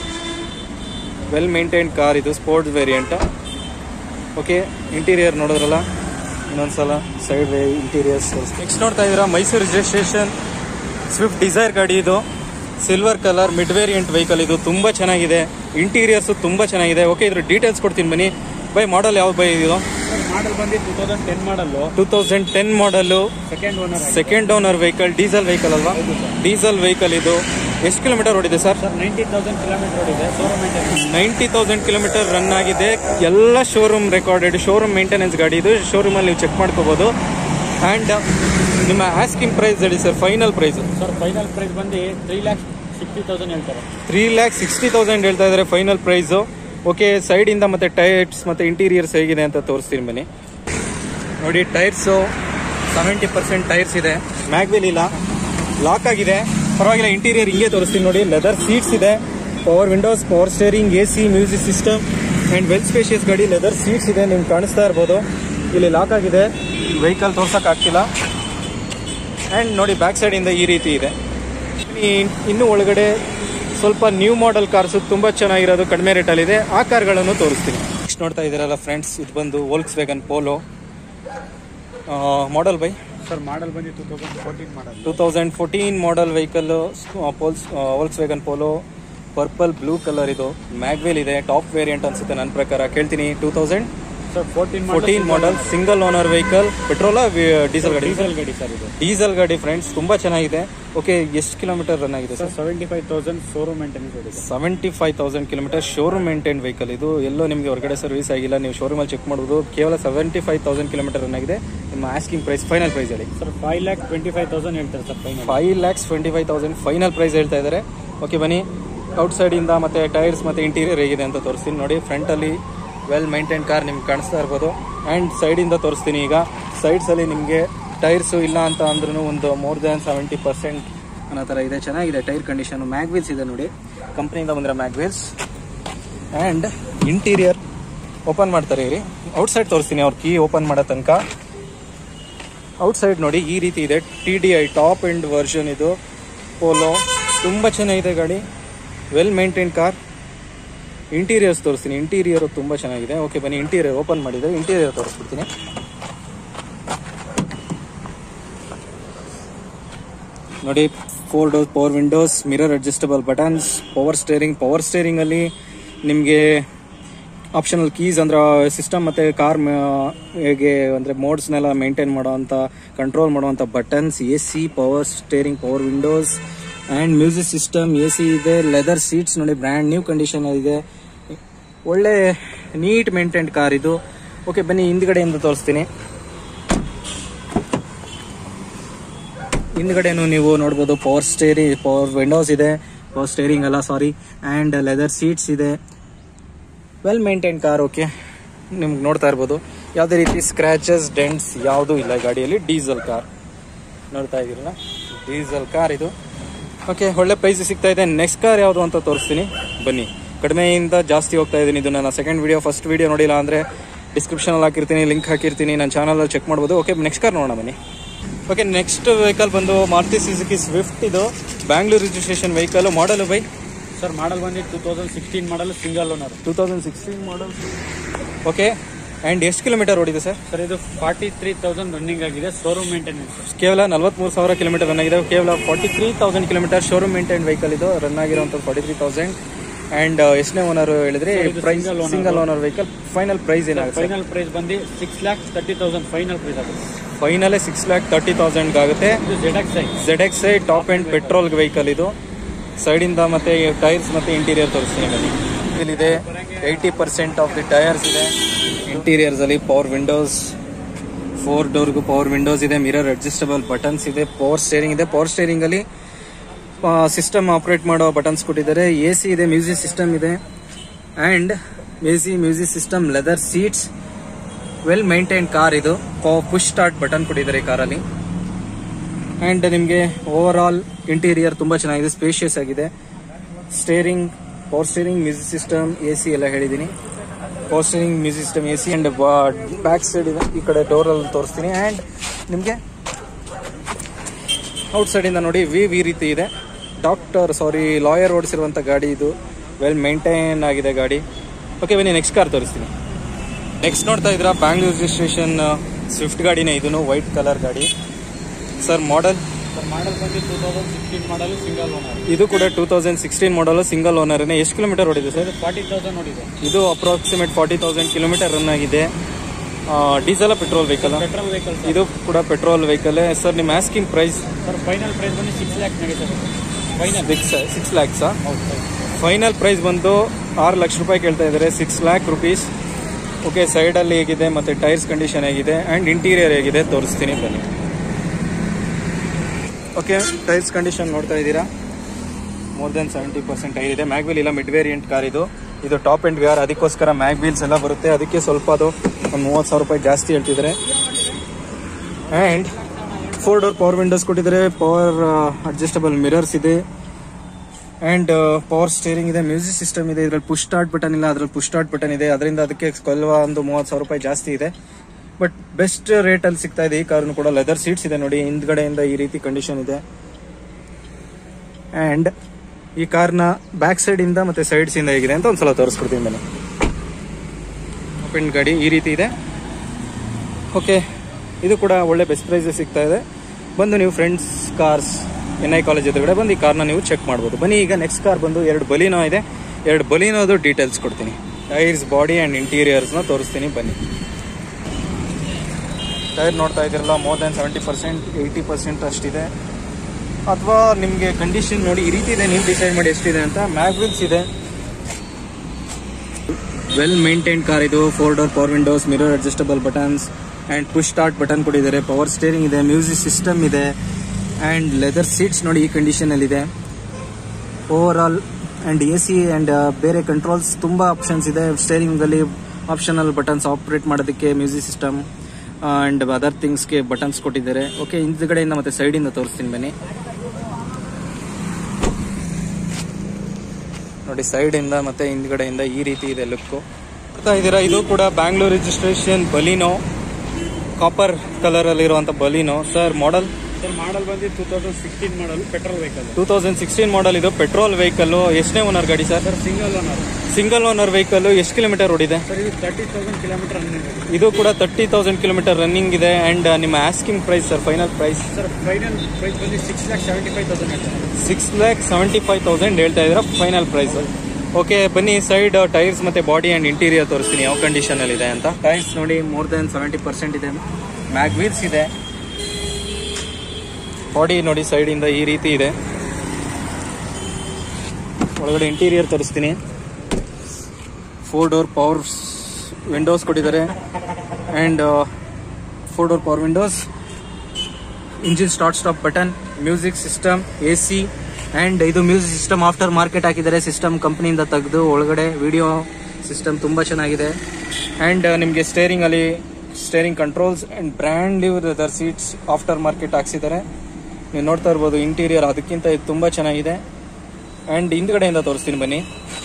A: ವೆಲ್ ಮೇಂಟೈನ್ಡ್ ಕಾರ್ ಇದು, ಸ್ಪೋರ್ಟ್ಸ್ ವೇರಿಯಂಟ್. ಓಕೆ, ಇಂಟೀರಿಯರ್ ನೋಡೋದ್ರಲ್ಲ, ಇನ್ನೊಂದ್ಸಲ ಸೈಡ್ ವೇ ಇಂಟೀರಿಯರ್ಸ್. ನೆಕ್ಸ್ಟ್ ನೋಡ್ತಾ ಇದ್ದೀರಾ, ಮೈಸೂರು ರಿಜಿಸ್ಟ್ರೇಷನ್ ಸ್ವಿಫ್ಟ್ ಡಿಸೈರ್ ಗಾಡಿ ಇದು. Silver colour mid variant vehicle ಇದು. ತುಂಬ ಚೆನ್ನಾಗಿದೆ. ಇಂಟೀರಿಯರ್ಸು ತುಂಬ ಚೆನ್ನಾಗಿದೆ. ಓಕೆ, ಇದ್ರ ಡೀಟೇಲ್ಸ್ ಕೊಡ್ತೀನಿ ಬನ್ನಿ. ಬೈ ಮಾಡಲ್ ಯಾವ್ದು ಬೈ ಇದು?
B: ಮಾಡಲ್ ಬಂದು two thousand ten model.
A: Two thousand ten model,
B: second owner
A: second owner vehicle. Diesel vehicle ಅಲ್ವಾ? ಡೀಸೆಲ್ ವೆಹಿಕಲ್ ಇದು. ಎಷ್ಟು ಕಿಲೋಮೀಟರ್ ಓಡಿದೆ sir?
B: Sir ninety thousand kilometre ಓಡಿದೆ. Showroom maintenance
A: ninety thousand kilometre run ಆಗಿದೆ. ಎಲ್ಲ showroom recorded, showroom maintenance ಗಾಡಿ ಇದು. ಶೋರೂಮಲ್ಲಿ ನೀವು ಚೆಕ್ ಮಾಡ್ಕೋಬಹುದು. ಆ್ಯಂಡ್ ನಿಮ್ಮ ಆಸ್ಕಿಂಗ್ ಪ್ರೈಸ್ ಹೇಳಿ sir, final price?
B: Sir final price ಬಂದು ತ್ರೀ ಲ್ಯಾಕ್ ಸಿಕ್ಸ್ಟಿ ತೌಸಂಡ್ ಹೇಳ್ತಾರೆ.
A: ತ್ರೀ ಲ್ಯಾಕ್ ಸಿಕ್ಸ್ಟಿ ತೌಸಂಡ್ ಹೇಳ್ತಾ ಇದ್ದಾರೆ ಫೈನಲ್ ಪ್ರೈಸು. ಓಕೆ, ಸೈಡಿಂದ ಮತ್ತೆ ಟೈರ್ಸ್ ಮತ್ತೆ ಇಂಟೀರಿಯರ್ಸ್ ಹೇಗಿದೆ ಅಂತ ತೋರಿಸ್ತೀನಿ ಬನ್ನಿ. ನೋಡಿ, ಟೈರ್ಸು ಸೆವೆಂಟಿ ಪರ್ಸೆಂಟ್ ಟೈರ್ಸ್ ಇದೆ. ಮ್ಯಾಗ್ವೆಲ್ ಇಲ್ಲ, ಲಾಕ್ ಆಗಿದೆ, ಪರವಾಗಿಲ್ಲ. ಇಂಟೀರಿಯರ್ ಹಿಂಗೆ ತೋರಿಸ್ತೀನಿ ನೋಡಿ. ಲೆದರ್ ಸೀಟ್ಸ್ ಇದೆ, power windows, power steering, A C, music system and well spacious ಗಾಡಿ. ಲೆದರ್ ಸೀಟ್ಸ್ ಇದೆ, ನಿಮ್ಗೆ ಕಾಣಿಸ್ತಾ ಇರ್ಬೋದು. ಇಲ್ಲಿ ಲಾಕ್ ಆಗಿದೆ, ವೆಹಿಕಲ್ ತೋರ್ಸೋಕ್ಕಾಗ್ತಿಲ್ಲ. ಆ್ಯಂಡ್ ನೋಡಿ, ಬ್ಯಾಕ್ ಸೈಡಿಂದ ಈ ರೀತಿ ಇದೆ. ಇನ್ನು ಒಳಗಡೆ ಸ್ವಲ್ಪ ನ್ಯೂ ಮಾಡೆಲ್ ಕಾರ್ಸು ತುಂಬ ಚೆನ್ನಾಗಿರೋದು ಕಡಿಮೆ ರೇಟಲ್ಲಿದೆ. ಆ ಕಾರ್ಗಳನ್ನು ತೋರಿಸ್ತೀನಿ. ನೆಕ್ಸ್ಟ್ ನೋಡ್ತಾ ಇದ್ದೀರಲ್ಲ ಫ್ರೆಂಡ್ಸ್, ಇದು ಬಂದು Volkswagen Polo model by.
B: Sir model ಬಂದು two thousand fourteen model.
A: Two thousand fourteen model vehicle ಪೋಲ್ಸ್ Volkswagen Polo. Purple blue colour ಇದು. ಮ್ಯಾಗ್ವೆಲ್ ಇದೆ, ಟಾಪ್ ವೇರಿಯಂಟ್ ಅನ್ಸುತ್ತೆ ನನ್ನ ಪ್ರಕಾರ. ಕೇಳ್ತೀನಿ, two thousand
B: sir fourteen
A: fourteen model, single owner vehicle. ಪೆಟ್ರೋಲ diesel ಗಾಡಿ?
B: ಡೀಸೆಲ್ ಗಾಡಿ ಸರ್ ಇದು.
A: ಡೀಸೆಲ್ ಗಾಡಿ ಫ್ರೆಂಡ್ಸ್, ತುಂಬಾ ಚೆನ್ನಾಗಿದೆ. ಓಕೆ, ಎಷ್ಟು ಕಿಲೋಮೀಟರ್ ರನ್ ಆಗಿದೆ sir?
B: Seventy five thousand showroom maintenance ಇದೆ.
A: Seventy five thousand kilometre showroom maintain vehicle ಇದು. ಎಲ್ಲೋ ನಿಮಗೆ ಹೊರಗಡೆ ಸರ್ವಿಸ್ ಆಗಿಲ್ಲ, ನೀವು ಶೋರೂಮಲ್ಲಿ ಚೆಕ್ ಮಾಡ್ಬೋದು. ಕೇವಲ seventy five thousand kilometre run ಆಗಿದೆ. ನಿಮ್ಮ ಆಸ್ಕಿಂಗ್ ಪ್ರೈಸ್, ಫೈನಲ್ ಪ್ರೈಸ್ ಹೇಳಿ
B: sir? Five lakh twenty five thousand ಹೇಳ್ತಾರೆ sir final.
A: Five lakhs twenty five thousand final price ಹೇಳ್ತಾ ಇದ್ದಾರೆ. ಓಕೆ, ಬನ್ನಿ. ಔಟ್ ಸೈಡಿಂದ ಮತ್ತೆ ಟೈರ್ಸ್ ಮತ್ತೆ ಇಂಟೀರಿಯರ್ ಹೇಗಿದೆ ಅಂತ ತೋರಿಸ್ತೀನಿ ನೋಡಿ. ಫ್ರಂಟಲ್ಲಿ ವೆಲ್ ಮೈಂಟೈನ್ ಕಾರ್ ನಿಮ್ಗೆ ಕಾಣಿಸ್ತಾ ಇರ್ಬೋದು. ಆ್ಯಂಡ್ ಸೈಡಿಂದ ತೋರಿಸ್ತೀನಿ ಈಗ. ಸೈಡ್ಸಲ್ಲಿ ನಿಮಗೆ ಟೈರ್ಸು ಇಲ್ಲ ಅಂತ ಅಂದ್ರೂ ಒಂದು ಮೋರ್ ದ್ಯಾನ್ ಸೆವೆಂಟಿ ಪರ್ಸೆಂಟ್ ಅನ್ನೋ ಥರ ಇದೆ. ಚೆನ್ನಾಗಿದೆ ಟೈರ್ ಕಂಡೀಷನು. ಮ್ಯಾಗ್ವೀಲ್ಸ್ ಇದೆ ನೋಡಿ, ಕಂಪ್ನಿಯಿಂದ ಬಂದಿರೋ ಮ್ಯಾಗ್ವೀಲ್ಸ್. ಆ್ಯಂಡ್ ಇಂಟೀರಿಯರ್ ಓಪನ್ ಮಾಡ್ತಾರೆ ಇರಿ. ಔಟ್ಸೈಡ್ ತೋರಿಸ್ತೀನಿ, ಅವ್ರ ಕೀ ಓಪನ್ ಮಾಡೋ ತನಕ. ಔಟ್ಸೈಡ್ ನೋಡಿ, ಈ ರೀತಿ ಇದೆ. T D I top end version ಇದು ಪೋಲೋ. ತುಂಬ ಚೆನ್ನಾಗಿದೆ ಗಾಡಿ, ವೆಲ್ ಮೇಂಟೈನ್ ಕಾರ್. ಇಂಟೀರಿಯರ್ಸ್ ತೋರಿಸ್ತೀನಿ. ಇಂಟೀರಿಯರ್ ತುಂಬ ಚೆನ್ನಾಗಿದೆ. ಓಕೆ, ಬನ್ನಿ. ಇಂಟೀರಿಯರ್ ಓಪನ್ ಮಾಡಿದೆ, ಇಂಟೀರಿಯರ್ ತೋರಿಸ್ಬಿಡ್ತೀನಿ. ನೋಡಿ, four door power windows, mirror adjustable buttons, power steering. Power ಸ್ಟೇರಿಂಗಲ್ಲಿ ನಿಮಗೆ ಆಪ್ಷನಲ್ ಕೀಸ್ ಅಂದ್ರೆ ಸಿಸ್ಟಮ್ ಮತ್ತು ಕಾರ್ ಹೇಗೆ ಅಂದರೆ ಮೋಡ್ಸ್ನೆಲ್ಲ ಮೇಂಟೈನ್ ಮಾಡೋವಂಥ, ಕಂಟ್ರೋಲ್ ಮಾಡೋವಂಥ buttons, A C, power steering, power windows and music system, A C ಇದೆ. ಲೆದರ್ ಸೀಟ್ಸ್ ನೋಡಿ, ಬ್ರ್ಯಾಂಡ್ ನ್ಯೂ ಕಂಡೀಷನ್ ಇದೆ. ಒಳ್ಳೆ ನೀಟ್ ಮೇಂಟೈನ್ಡ್ ಕಾರ್ ಇದು. ಓಕೆ, ಬನ್ನಿ ಹಿಂದ್ಗಡೆಯಿಂದ ತೋರಿಸ್ತೀನಿ. ಹಿಂದ್ಗಡೆನೂ ನೀವು ನೋಡ್ಬೋದು, ಪವರ್ ಸ್ಟೇರಿಂಗ್, ಪವರ್ ವಿಂಡೋಸ್ ಇದೆ, ಪವರ್ ಸ್ಟೇರಿಂಗ್ ಅಲ್ಲ ಸಾರಿ, ಆ್ಯಂಡ್ ಲೆದರ್ ಸೀಟ್ಸ್ ಇದೆ. Well maintain car. ಓಕೆ, ನಿಮ್ಗೆ ನೋಡ್ತಾ ಇರ್ಬೋದು, ಯಾವುದೇ ರೀತಿ ಸ್ಕ್ರ್ಯಾಚಸ್, ಡೆಂಟ್ಸ್ ಯಾವುದೂ ಇಲ್ಲ ಗಾಡಿಯಲ್ಲಿ. ಡೀಸೆಲ್ ಕಾರ್ ನೋಡ್ತಾ ಇದ್ದೀರಲ್ಲ, ಡೀಸೆಲ್ ಕಾರ್ ಇದು. ಓಕೆ, ಒಳ್ಳೆ ಪ್ರೈಸ್ ಸಿಗ್ತಾ ಇದೆ. ನೆಕ್ಸ್ಟ್ ಕಾರ್ ಯಾವುದು ಅಂತ ತೋರಿಸ್ತೀನಿ ಬನ್ನಿ. ಕಡಿಮೆಯಿಂದ ಜಾಸ್ತಿ ಹೋಗ್ತಾ ಇದ್ದೀನಿ. ಇದು ನನ್ನ ಸೆಕೆಂಡ್ ವಿಡಿಯೋ. ಫಸ್ಟ್ ವಿಡಿಯೋ ನೋಡಿಲ್ಲ ಅಂದರೆ ಡಿಸ್ಕ್ರಿಪ್ಷನಲ್ಲಿ ಹಾಕಿರ್ತೀನಿ, ಲಿಂಕ್ ಹಾಕಿರ್ತೀನಿ, ನನ್ನ ಚಾನಲಲ್ಲಿ ಚೆಕ್ ಮಾಡ್ಬೋದು. ಓಕೆ, ನೆಕ್ಸ್ಟ್ ಕಾರ್ ನೋಡೋಣ ಬನ್ನಿ. ಓಕೆ, ನೆಕ್ಸ್ಟ್ ವೆಹಿಕಲ್ ಬಂದು ಮಾರುತಿ ಸುಜುಕಿ ಸ್ವಿಫ್ಟ್. ಇದು Bangalore registration vehicle. Model by
B: sir model ಬಂದು two thousand sixteen model, single owner.
A: Two thousand sixteen model. Okay, and ಎಷ್ಟು ಕಿಲೋಮೀಟರ್ ಓಡಿದೆ ಸರ್?
B: ಸರ್ ಇದು ಫಾರ್ಟಿ ತ್ರೀ ತೌಸಂಡ್ ರನ್ನಿಂಗ್ ಆಗಿದೆ, showroom maintenance.
A: ಕೇವಲ ನಲ್ವತ್ಮೂರು ಸಾವಿರ ಕಿಲೋಮೀಟರ್ ರನ್ ಆಗಿದೆ. ಕೇವಲ forty three thousand kilometre showroom maintain vehicle ಇದು, ರನ್ ಆಗಿರುವಂಥದ್ದು ಫಾರ್ಟಿ ತ್ರೀ ತೌಸಂಡ್. ಆ್ಯಂಡ್ ಎಷ್ಟನೇ ಓನರ್ ಹೇಳಿದ್ರೆ price? Single owner vehicle. Final price ಏನಾಗುತ್ತೆ?
B: ಫೈನಲ್ ಪ್ರೈಸ್ ಬಂದು six lakh thirty thousand final price ಆಗುತ್ತೆ.
A: Final six lakh thirty thousand ಆಗುತ್ತೆ.
B: ಇದು Z X I
A: Z X I top and petrol vehicle ಇದು. ಸೈಡಿಂದ ಮತ್ತೆ ಟೈರ್ಸ್ ಮತ್ತೆ ಇಂಟೀರಿಯರ್ ತೋರಿಸ್ತೀನಿ ಬನ್ನಿ. ಇಲ್ಲಿದೆ eighty percent of the tyres ಇದೆ. ಇಂಟೀರಿಯರ್ಸ್ ಅಲ್ಲಿ ಪವರ್ ವಿಂಡೋಸ್, ಫೋರ್ ಡೋರ್ಗೂ ಪವರ್ ವಿಂಡೋಸ್ ಇದೆ, ಮಿರರ್ ಅಡ್ಜಸ್ಟಬಲ್ ಬಟನ್ಸ್ ಇದೆ, ಪವರ್ ಸ್ಟೇರಿಂಗ್ ಇದೆ. ಪವರ್ ಸ್ಟೇರಿಂಗ್ ಅಲ್ಲಿ ಸಿಸ್ಟಮ್ ಆಪರೇಟ್ ಮಾಡೋ ಬಟನ್ಸ್ ಕೊಟ್ಟಿದ್ದಾರೆ. ಎ ಸಿ ಇದೆ, ಮ್ಯೂಸಿಕ್ ಸಿಸ್ಟಮ್ ಇದೆ. And A C music system, leather seats, well maintain car ಇದು. ಪುಷ್ ಸ್ಟಾರ್ಟ್ ಬಟನ್ ಕೊಟ್ಟಿದ್ದಾರೆ ಈ ಕಾರಲ್ಲಿ. ಆ್ಯಂಡ್ ನಿಮಗೆ ಓವರ್ ಆಲ್ ಇಂಟೀರಿಯರ್ ತುಂಬ ಚೆನ್ನಾಗಿದೆ, ಸ್ಪೇಷಿಯಸ್ ಆಗಿದೆ. Steering, power steering, music system, A C ಎಲ್ಲ ಹೇಳಿದ್ದೀನಿ. Power steering, music system, A C and back side ಇದೆ. ಈ ಕಡೆ ಡೋರಲ್ಲಿ ತೋರಿಸ್ತೀನಿ. ಆ್ಯಂಡ್ ನಿಮಗೆ ಔಟ್ ಸೈಡಿಂದ ನೋಡಿ ವಿ ವಿ ರೀತಿ ಇದೆ. ಡಾಕ್ಟರ್ ಸಾರಿ ಲಾಯರ್ ಓಡಿಸಿರುವಂಥ ಗಾಡಿ ಇದು. ವೆಲ್ ಮೇಂಟೈನ್ ಆಗಿದೆ ಗಾಡಿ. ಓಕೆ ಬನ್ನಿ ನೆಕ್ಸ್ಟ್ ಕಾರ್ ತೋರಿಸ್ತೀನಿ. ನೆಕ್ಸ್ಟ್ ನೋಡ್ತಾ ಇದ್ದೀರಾ ಬ್ಯಾಂಗ್ಳೂರ್ ರಿಜಿಸ್ಟ್ರೇಷನ್ ಸ್ವಿಫ್ಟ್ ಗಾಡಿನೇ, ಇದೂ ವೈಟ್ ಕಲರ್ ಗಾಡಿ. Sir model?
B: ಸರ್ ಮಾಡಲ್ ಬಂದು two thousand sixteen model, single owner.
A: ಇದು ಕೂಡ two thousand sixteen model, single ಓನರ್ನೇ. ಎಷ್ಟು ಕಿಲೋಮೀಟರ್ ಓಡಿದೆ ಸರ್?
B: ಫಾರ್ಟಿ ತೌಸಂಡ್ ಓಡಿದೆ.
A: ಇದು approximate forty thousand kilometre run ಆಗಿದೆ. Diesel petrol vehicle?
B: Petrol vehicle.
A: ಇದು ಕೂಡ ಪೆಟ್ರೋಲ್ ವೆಹಿಕಲ್. ಸರ್ ನಿಮ್ಮ asking price?
B: Sir final price ಬಂದು ಸಿಕ್ಸ್ ಲ್ಯಾಕ್ ನಡೀತದೆ. ಫೈನಲ್
A: ಸಿಕ್ಸ್ ಸಿಕ್ಸ್ ಲ್ಯಾಕ್ಸಾ?
B: ಹೌದು ಸರ್.
A: ಫೈನಲ್ ಪ್ರೈಸ್ ಬಂದು ಆರು ಲಕ್ಷ ರೂಪಾಯಿ ಕೇಳ್ತಾ ಇದ್ದಾರೆ, ಸಿಕ್ಸ್ ಲ್ಯಾಕ್ ರುಪೀಸ್. ಓಕೆ, ಸೈಡಲ್ಲಿ ಹೇಗಿದೆ ಮತ್ತು ಟೈರ್ಸ್ ಕಂಡೀಷನ್ ಹೇಗಿದೆ ಆ್ಯಂಡ್ ಇಂಟೀರಿಯರ್ ಹೇಗಿದೆ ತೋರಿಸ್ತೀನಿ ಬನ್ನಿ. ಓಕೆ, ಟೈರ್ಸ್ ಕಂಡೀಷನ್ ನೋಡ್ತಾ ಇದ್ದೀರಾ, more than seventy percent tyre ಇದೆ. ಮ್ಯಾಗ್ವೀಲ್ ಇಲ್ಲ, ಮಿಡ್ ವೇರಿಯಂಟ್ ಕಾರ್ ಇದು. ಇದು ಟಾಪ್ ಎಂಡ್ ಕಾರ್, ಅದಕ್ಕೋಸ್ಕರ ಮ್ಯಾಗ್ವೀಲ್ಸ್ ಎಲ್ಲ ಬರುತ್ತೆ. ಅದಕ್ಕೆ ಸ್ವಲ್ಪ ಅದು ಒಂದು ಮೂವತ್ತು ಸಾವಿರ ರೂಪಾಯಿ ಜಾಸ್ತಿ ಹೇಳ್ತಿದ್ದಾರೆ. And four door power windows ಕೊಟ್ಟಿದ್ದಾರೆ, ಪವರ್ ಅಡ್ಜಸ್ಟಬಲ್ ಮಿರರ್ಸ್ ಇದೆ, ಆ್ಯಂಡ್ ಪವರ್ ಸ್ಟೇರಿಂಗ್ ಇದೆ, ಮ್ಯೂಸಿಕ್ ಸಿಸ್ಟಮ್ ಇದೆ. ಇದರಲ್ಲಿ ಪುಷ್ ಸ್ಟಾರ್ಟ್ ಬಟನ್ ಇಲ್ಲ, ಅದರಲ್ಲಿ ಪುಷ್ ಸ್ಟಾರ್ಟ್ ಬಟನ್ ಇದೆ. ಅದರಿಂದ ಅದಕ್ಕೆ ಸ್ವಲ್ಪ ಒಂದು ಮೂವತ್ತು ಸಾವಿರ ರೂಪಾಯಿ ಜಾಸ್ತಿ ಇದೆ. ಬಟ್ ಬೆಸ್ಟ್ ರೇಟಲ್ಲಿ ಸಿಗ್ತಾ ಇದೆ ಈ ಕಾರನ್ನು ಕೂಡ. ಲೆದರ್ ಸೀಟ್ಸ್ ಇದೆ ನೋಡಿ, ಹಿಂದ್ಗಡೆಯಿಂದ ಈ ರೀತಿ ಕಂಡೀಷನ್ ಇದೆ. ಆ್ಯಂಡ್ ಈ ಕಾರ್ನ ಬ್ಯಾಕ್ ಸೈಡಿಂದ ಮತ್ತು ಸೈಡ್ಸಿಂದ ಹೇಗಿದೆ ಅಂತ ಒಂದ್ಸಲ ತೋರಿಸ್ಕೊಡ್ತೀನಿ ಬನ್ನಿ. ಓಪನ್ ಗಾಡಿ ಈ ರೀತಿ ಇದೆ. ಓಕೆ, ಇದು ಕೂಡ ಒಳ್ಳೆ ಬೆಸ್ಟ್ ಪ್ರೈಸಸ್ ಸಿಗ್ತಾ ಇದೆ. ಬಂದು ನೀವು friends cars N I college ಎದುರುಗಡೆ ಬಂದು ಈ ಕಾರ್ನ ನೀವು ಚೆಕ್ ಮಾಡ್ಬೋದು. ಬನ್ನಿ ಈಗ ನೆಕ್ಸ್ಟ್ ಕಾರ್ ಬಂದು ಎರಡು ಬಲಿನೋ ಇದೆ. ಎರಡು ಬಲಿನೋದು ಡೀಟೇಲ್ಸ್ ಕೊಡ್ತೀನಿ. ಟೈರ್ಸ್, ಬಾಡಿ ಆ್ಯಂಡ್ ಇಂಟೀರಿಯರ್ಸ್ನ ತೋರಿಸ್ತೀನಿ ಬನ್ನಿ. ಟೈರ್ ನೋಡ್ತಾ ಇದ್ದೀರಲ್ಲ, more than seventy percent eighty percent ಅಷ್ಟಿದೆ. ಅಥವಾ ನಿಮಗೆ ಕಂಡೀಷನ್ ನೋಡಿ ಈ ರೀತಿ ಇದೆ, ನೀವು ಡಿಸೈಡ್ ಮಾಡಿ ಎಷ್ಟಿದೆ ಅಂತ. ಮ್ಯಾಗ್ವಿಲ್ಸ್ ಇದೆ, ವೆಲ್ ಮೇಂಟೈನ್ ಕಾರ್ ಇದು. Four door power windows, mirror adjustable buttons and push start button ಕೊಟ್ಟಿದ್ದಾರೆ. ಪವರ್ ಸ್ಟೇರಿಂಗ್ ಇದೆ, ಮ್ಯೂಸಿಕ್ ಸಿಸ್ಟಮ್ ಇದೆ, ಆ್ಯಂಡ್ ಲೆದರ್ ಸೀಟ್ಸ್ ನೋಡಿ ಈ ಕಂಡೀಷನಲ್ಲಿದೆ. Overall and A C and ಬೇರೆ ಕಂಟ್ರೋಲ್ಸ್ ತುಂಬ ಆಪ್ಷನ್ಸ್ ಇದೆ. ಸ್ಟೇರಿಂಗಲ್ಲಿ ಆಪ್ಷನಲ್ ಬಟನ್ಸ್ ಆಪ್ರೇಟ್ ಮಾಡೋದಕ್ಕೆ, ಮ್ಯೂಸಿಕ್ ಸಿಸ್ಟಮ್ ಆ್ಯಂಡ್ ಅದರ್ ಥಿಂಗ್ಸ್ಗೆ ಬಟನ್ಸ್ ಕೊಟ್ಟಿದ್ದಾರೆ. ಓಕೆ, ಹಿಂದ್ಗಡೆಯಿಂದ ಮತ್ತು ಸೈಡಿಂದ ತೋರಿಸ್ತೀನಿ ಬನ್ನಿ. ನೋಡಿ ಸೈಡಿಂದ ಮತ್ತು ಹಿಂದ್ಗಡೆಯಿಂದ ಈ ರೀತಿ ಇದೆ ಲುಕ್ಕು. ನೋಡ್ತಾ ಇದ್ದೀರಾ, ಇದು ಕೂಡ ಬ್ಯಾಂಗ್ಳೂರ್ ರಿಜಿಸ್ಟ್ರೇಷನ್ ಬಲಿನೋ, ಕಾಪರ್ ಕಲರಲ್ಲಿರುವಂಥ Baleno. Sir model?
B: Sir model ಬಂದು two thousand sixteen model, petrol vehicle.
A: Two thousand sixteen model ಇದು, ಪೆಟ್ರೋಲ್ ವೆಹಿಕಲ್. ಎಷ್ಟನೇ ಓನರ್ ಗಾಡಿ sir?
B: Sir single owner.
A: Single owner vehicle. ಎಷ್ಟು ಕಿಲೋಮೀಟರ್ ಓಡಿದೆ?
B: ಸರ್ ಇದು ತರ್ಟಿ ತೌಸಂಡ್ ಕಿಲೋಮೀಟರ್ ರನ್ನಿಂಗ್ ಇದೆ.
A: ಇದು ಕೂಡ ತರ್ಟಿ ತೌಸಂಡ್ ಕಿಲೋಮೀಟರ್ ರನ್ನಿಂಗ್ ಇದೆ. ಆ್ಯಂಡ್ ನಿಮ್ಮ asking price sir, final price?
B: Sir final price ಬಂದು six lakh seventy five thousand ಹೇಳ್ತಾರೆ.
A: Six lakh seventy five thousand ಹೇಳ್ತಾ ಇದ್ದೀರಾ ಫೈನಲ್ ಪ್ರೈಸ್. ಓಕೆ, ಬನ್ನಿ ಸೈಡ್ ಟೈರ್ಸ್ ಮತ್ತು ಬಾಡಿ ಆ್ಯಂಡ್ ಇಂಟೀರಿಯರ್ ತೋರಿಸ್ತೀನಿ ಯಾವ ಕಂಡೀಷನಲ್ಲಿ ಇದೆ ಅಂತ. ಟೈರ್ಸ್ ನೋಡಿ ಮೋರ್ ದೆನ್ ಸೆವೆಂಟಿ ಪರ್ಸೆಂಟ್ ಇದೆ. ಮ್ಯಾಗ್ವೀಲ್ಸ್ ಇದೆ. ಬಾಡಿ ನೋಡಿ ಸೈಡಿಂದ ಈ ರೀತಿ ಇದೆ. ಒಳಗಡೆ ಇಂಟೀರಿಯರ್ ತೋರಿಸ್ತೀನಿ. ಫೋರ್ ಡೋರ್ ಪವರ್ ವಿಂಡೋಸ್ ಕೊಟ್ಟಿದ್ದಾರೆ. And four door power windows, engine start stop button, music system, A C. And ಇದು ಮ್ಯೂಸಿಕ್ ಸಿಸ್ಟಮ್ ಆಫ್ಟರ್ ಮಾರ್ಕೆಟ್ ಹಾಕಿದ್ದಾರೆ. ಸಿಸ್ಟಮ್ ಕಂಪ್ನಿಯಿಂದ ತೆಗೆದು ಒಳಗಡೆ ವಿಡಿಯೋ ಸಿಸ್ಟಮ್ ತುಂಬ ಚೆನ್ನಾಗಿದೆ. ಆ್ಯಂಡ್ ನಿಮಗೆ ಸ್ಟೇರಿಂಗಲ್ಲಿ steering controls and brand new leather seats after market ಹಾಕ್ಸಿದ್ದಾರೆ. ನೀವು ನೋಡ್ತಾ ಇರ್ಬೋದು ಇಂಟೀರಿಯರ್ ಅದಕ್ಕಿಂತ ಇದು ತುಂಬ ಚೆನ್ನಾಗಿದೆ. ಆ್ಯಂಡ್ ಹಿಂದ್ಗಡೆಯಿಂದ ತೋರಿಸ್ತೀನಿ ಬನ್ನಿ.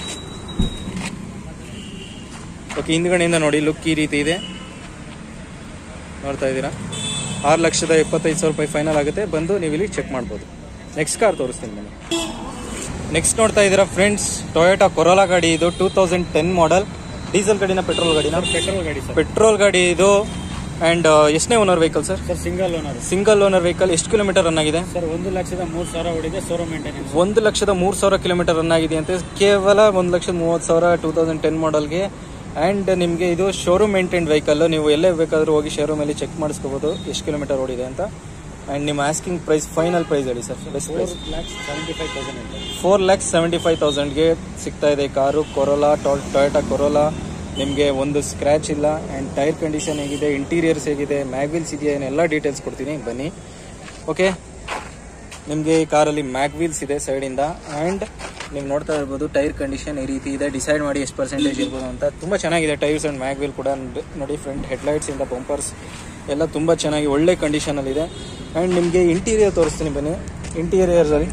A: ಓಕೆ, ಹಿಂದ್ಗಡೆಯಿಂದ ನೋಡಿ ಲುಕ್ ಈ ರೀತಿ ಇದೆ. ನೋಡ್ತಾ ಇದ್ದೀರಾ, ಆರು ಲಕ್ಷದ ಎಪ್ಪತ್ತೈದು ಸಾವಿರ ರೂಪಾಯಿ ಫೈನಲ್ ಆಗುತ್ತೆ. ಬಂದು ನೀವು ಇಲ್ಲಿ ಚೆಕ್ ಮಾಡ್ಬೋದು. ನೆಕ್ಸ್ಟ್ ಕಾರ್ ತೋರಿಸ್ತೀನಿ ಬನ್ನಿ. ನೆಕ್ಸ್ಟ್ ನೋಡ್ತಾ ಇದ್ದೀರಾ ಫ್ರೆಂಡ್ಸ್, ಟೊಯೋಟಾ ಕೊರೋಲಾ ಗಾಡಿ ಇದು. Two thousand ten model, diesel ಗಾಡಿನ ಪೆಟ್ರೋಲ್ ಗಾಡಿನ?
B: ಪೆಟ್ರೋಲ್ ಗಾಡಿ ಸರ್.
A: ಪೆಟ್ರೋಲ್ ಗಾಡಿ ಇದು. ಆ್ಯಂಡ್ ಎಷ್ಟನೇ owner vehicle sir?
B: Sir single owner.
A: Single owner vehicle. ಎಷ್ಟು ಕಿಲೋಮೀಟರ್ ರನ್ ಆಗಿದೆ
B: ಸರ್? ಒಂದು ಲಕ್ಷದ ಮೂರು ಸಾವಿರ ಓಡಿದೆ. Showroom maintenance.
A: ಒಂದು ಲಕ್ಷದ ಮೂರು ಸಾವಿರ ಕಿಲೋಮೀಟರ್ ರನ್ ಆಗಿದೆ ಅಂತ. ಕೇವಲ ಒಂದು ಲಕ್ಷದ ಮೂವತ್ತು ಸಾವಿರ ಟೂ ತೌಸಂಡ್ ಟೆನ್ ಮಾಡಲ್ಗೆ. ಆ್ಯಂಡ್ ನಿಮಗೆ ಇದು ಶೋರೂಮ್ ಮೇಂಟೈನ್ ವೆಹಿಕಲ್. ನೀವು ಎಲ್ಲೇ ಬೇಕಾದರೂ ಹೋಗಿ ಶೋರೂಮಲ್ಲಿ ಚೆಕ್ ಮಾಡಿಸ್ಕೋಬೋದು ಎಷ್ಟು ಕಿಲೋಮೀಟರ್ ಓಡಿದೆ ಅಂತ. ಆ್ಯಂಡ್ ನಿಮ್ಮ ಆಸ್ಕಿಂಗ್ ಪ್ರೈಸ್ ಫೈನಲ್ ಪ್ರೈಸ್ ಹೇಳಿ sir. Best price four lakhs seventy five ತೌಸಂಡ್ಗೆ ಸಿಗ್ತಾ ಇದೆ ಕಾರು. Corolla, Toyota corolla. ನಿಮಗೆ ಒಂದು ಸ್ಕ್ರ್ಯಾಚ್ ಇಲ್ಲ. ಆ್ಯಂಡ್ ಟೈರ್ ಕಂಡೀಷನ್ ಹೇಗಿದೆ, ಇಂಟೀರಿಯರ್ಸ್ ಹೇಗಿದೆ, ಮ್ಯಾಗ್ವೀಲ್ಸ್ ಇದೆಯಾ, ಏನೆಲ್ಲ ಡೀಟೇಲ್ಸ್ ಕೊಡ್ತೀನಿ ಬನ್ನಿ. ಓಕೆ, ನಿಮಗೆ ಈ ಕಾರಲ್ಲಿ ಮ್ಯಾಗ್ವೀಲ್ಸ್ ಇದೆ ಸೈಡಿಂದ. ಆ್ಯಂಡ್ ನೀವು ನೋಡ್ತಾ ಇರ್ಬೋದು ಟೈರ್ ಕಂಡೀಷನ್ ಈ ರೀತಿ ಇದೆ. ಡಿಸೈಡ್ ಮಾಡಿ ಎಷ್ಟು ಪರ್ಸೆಂಟೇಜ್ ಇರ್ಬೋದು ಅಂತ. ತುಂಬ ಚೆನ್ನಾಗಿದೆ ಟೈರ್ಸ್ ಆ್ಯಂಡ್ ಮ್ಯಾಗ್ವೀಲ್ ಕೂಡ ನೋಡಿ. ಫ್ರಂಟ್ ಹೆಡ್ಲೈಟ್ಸ್ ಇಂದ ಬಂಪರ್ಸ್ ಎಲ್ಲ ತುಂಬ ಚೆನ್ನಾಗಿ ಒಳ್ಳೆ ಕಂಡೀಷನಲ್ಲಿದೆ. ಆ್ಯಂಡ್ ನಿಮಗೆ ಇಂಟೀರಿಯರ್ ತೋರಿಸ್ತೀನಿ ಬನ್ನಿ. ಇಂಟೀರಿಯರ್ಸಲ್ಲಿ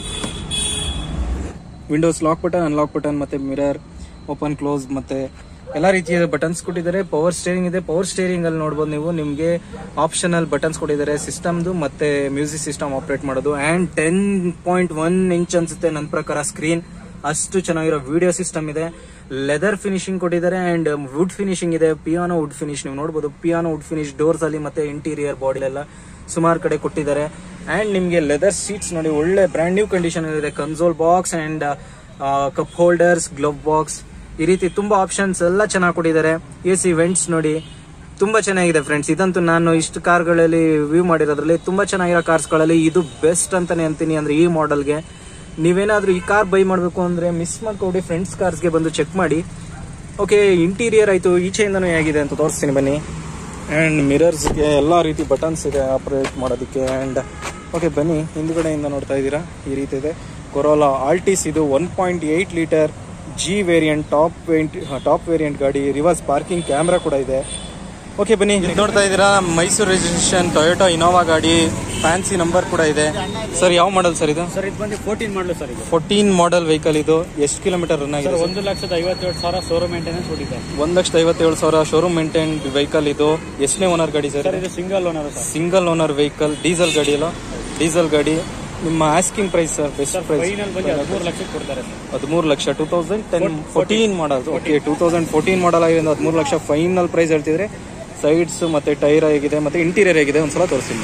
A: windows lock button, unlock button, ಮತ್ತು ಮಿರರ್ ಓಪನ್ ಕ್ಲೋಸ್ ಮತ್ತು ಎಲ್ಲ ರೀತಿಯ ಬಟನ್ಸ್ ಕೊಟ್ಟಿದ್ದಾರೆ. ಪವರ್ ಸ್ಟೇರಿಂಗ್ ಇದೆ. ಪವರ್ ಸ್ಟೇರಿಂಗ್ ಅಲ್ಲಿ ನೋಡ್ಬೋದು ನೀವು. ನಿಮಗೆ ಆಪ್ಷನಲ್ ಬಟನ್ಸ್ ಕೊಟ್ಟಿದ್ದಾರೆ ಸಿಸ್ಟಮ್ದು ಮತ್ತೆ ಮ್ಯೂಸಿಕ್ ಸಿಸ್ಟಮ್ ಆಪರೇಟ್ ಮಾಡೋದು. And ten point one inch ಅನ್ಸುತ್ತೆ ನನ್ನ ಪ್ರಕಾರ ಸ್ಕ್ರೀನ್. ಅಷ್ಟು ಚೆನ್ನಾಗಿರೋ ವಿಡಿಯೋ ಸಿಸ್ಟಮ್ ಇದೆ. ಲೆದರ್ ಫಿನಿಶಿಂಗ್ ಕೊಟ್ಟಿದ್ದಾರೆ. ಆ್ಯಂಡ್ ವುಡ್ ಫಿನಿಶಿಂಗ್ ಇದೆ. ಪಿಯಾನೋ ವುಡ್ ಫಿನಿಶ್ ನೀವು ನೋಡ್ಬೋದು. ಪಿಯಾನೋ ವುಡ್ ಫಿನಿಶ್ ಡೋರ್ಸ್ ಅಲ್ಲಿ ಮತ್ತೆ ಇಂಟೀರಿಯರ್ ಬಾಡಿಲೆಲ್ಲ ಸುಮಾರು ಕಡೆ ಕೊಟ್ಟಿದ್ದಾರೆ. ಆ್ಯಂಡ್ ನಿಮಗೆ ಲೆದರ್ ಸೀಟ್ಸ್ ನೋಡಿ ಒಳ್ಳೆ ಬ್ರ್ಯಾಂಡ್ ನ್ಯೂ ಕಂಡೀಷನ್ ಇದೆ. Console box and cup holders, glove box, ಈ ರೀತಿ ತುಂಬಾ ಆಪ್ಷನ್ಸ್ ಎಲ್ಲ ಚೆನ್ನಾಗಿ ಕೊಟ್ಟಿದ್ದಾರೆ. ಎ ಸಿ ವೆಂಟ್ಸ್ ನೋಡಿ ತುಂಬಾ ಚೆನ್ನಾಗಿದೆ ಫ್ರೆಂಡ್ಸ್. ಇದಂತೂ ನಾನು ಇಷ್ಟು ಕಾರ್ಗಳಲ್ಲಿ ವ್ಯೂ ಮಾಡಿರೋದ್ರಲ್ಲಿ ತುಂಬಾ ಚೆನ್ನಾಗಿರೋ ಕಾರ್ಸ್ಗಳಲ್ಲಿ ಇದು ಬೆಸ್ಟ್ ಅಂತಾನೆ ಅಂತೀನಿ. ಅಂದ್ರೆ ಈ ಮಾಡೆಲ್ಗೆ ನೀವೇನಾದ್ರೂ ಈ ಕಾರ್ ಬೈ ಮಾಡಬೇಕು ಅಂದ್ರೆ ಮಿಸ್ ಮಾಡ್ಕೊಡಿ, ಫ್ರೆಂಡ್ಸ್ ಕಾರ್ಸ್ಗೆ ಬಂದು ಚೆಕ್ ಮಾಡಿ. ಓಕೆ, ಇಂಟೀರಿಯರ್ ಆಯ್ತು. ಈಚೆಯಿಂದನೂ ಹೇಗಿದೆ ಅಂತ ತೋರಿಸ್ತೀನಿ ಬನ್ನಿ. ಆ್ಯಂಡ್ ಮಿರರ್ಸ್ಗೆ ಎಲ್ಲ ರೀತಿ ಬಟನ್ಸ್ ಇದೆ ಆಪರೇಟ್ ಮಾಡೋದಕ್ಕೆ. ಆ್ಯಂಡ್ ಓಕೆ ಬನ್ನಿ, ಹಿಂದ್ಗಡೆಯಿಂದ ನೋಡ್ತಾ ಇದ್ದೀರಾ ಈ ರೀತಿ ಇದೆ. ಕೊರೋಲಾ ಆಲ್ಟಿಸ್ ಇದು one point eight litre G variant top variant top variant ಗಾಡಿ. ರಿವರ್ಸ್ ಪಾರ್ಕಿಂಗ್ ಕ್ಯಾಮ್ರಾ ಕೂಡ ಇದೆ. ಓಕೆ ಬನ್ನಿ, ನೋಡ್ತಾ ಇದ್ದೀರಾ ಮೈಸೂರು ರಿಜಿಸ್ಟ್ರೇಷನ್ ಟೊಯೋಟಾ ಇನೋವಾ ಗಾಡಿ. ಫ್ಯಾನ್ಸಿ ನಂಬರ್ ಕೂಡ ಇದೆ. ಸರ್ ಯಾವ ಮಾಡಲ್ ಸರ್ ಇದು?
B: ಸರ್ ಇದು ಬಂದು ಫೋರ್ಟೀನ್ ಮಾಡಲ್ ಸರ್. ಇದು
A: ಫೋರ್ಟೀನ್ ಮಾಡಲ್ ವೆಹಿಕಲ್. ಇದು ಎಷ್ಟು ಕಿಲೋಮೀಟರ್ ರನ್ ಆಗಿದೆ?
B: ಒಂದು ಲಕ್ಷದ ಐವತ್ತೇಳು ಸಾವಿರ ಶೋರೂಮ್ ಮೇಂಟೆನೆನ್ಸ್ ಓಡಿದೆ.
A: ಒಂದು ಲಕ್ಷದ ಐವತ್ತೇಳು ಸಾವಿರ ಶೋರೂಮ್ ಮೇಂಟೈನ್ ವೆಹಿಕಲ್. ಇದು ಎಷ್ಟನೇ ಓನರ್ ಗಾಡಿ ಸರ್?
B: ಇದು single owner.
A: Single owner vehicle. Diesel ಗಾಡಿ ಅಲ್ಲ? ಡೀಸೆಲ್ ಗಾಡಿ. ನಿಮ್ಮ asking price sir? Best price
B: ಹದಿಮೂರು ಲಕ್ಷ ಕೊಡ್ತಾರೆ.
A: ಹದಿಮೂರು lakh two thousand ten fourteen model. Okay, two thousand fourteen model ಆಗಿದೆ. ಹದಿಮೂರು ಲಕ್ಷ ಫೈನಲ್ ಪ್ರೈಸ್ ಹೇಳ್ತಿದ್ರೆ. ಸೈಡ್ಸ್ ಮತ್ತೆ ಟೈರ್ ಹೇಗಿದೆ ಮತ್ತೆ ಇಂಟೀರಿಯರ್ ಹೇಗಿದೆ ಒಂದ್ಸಲ ತೋರಿಸ್ತೀನಿ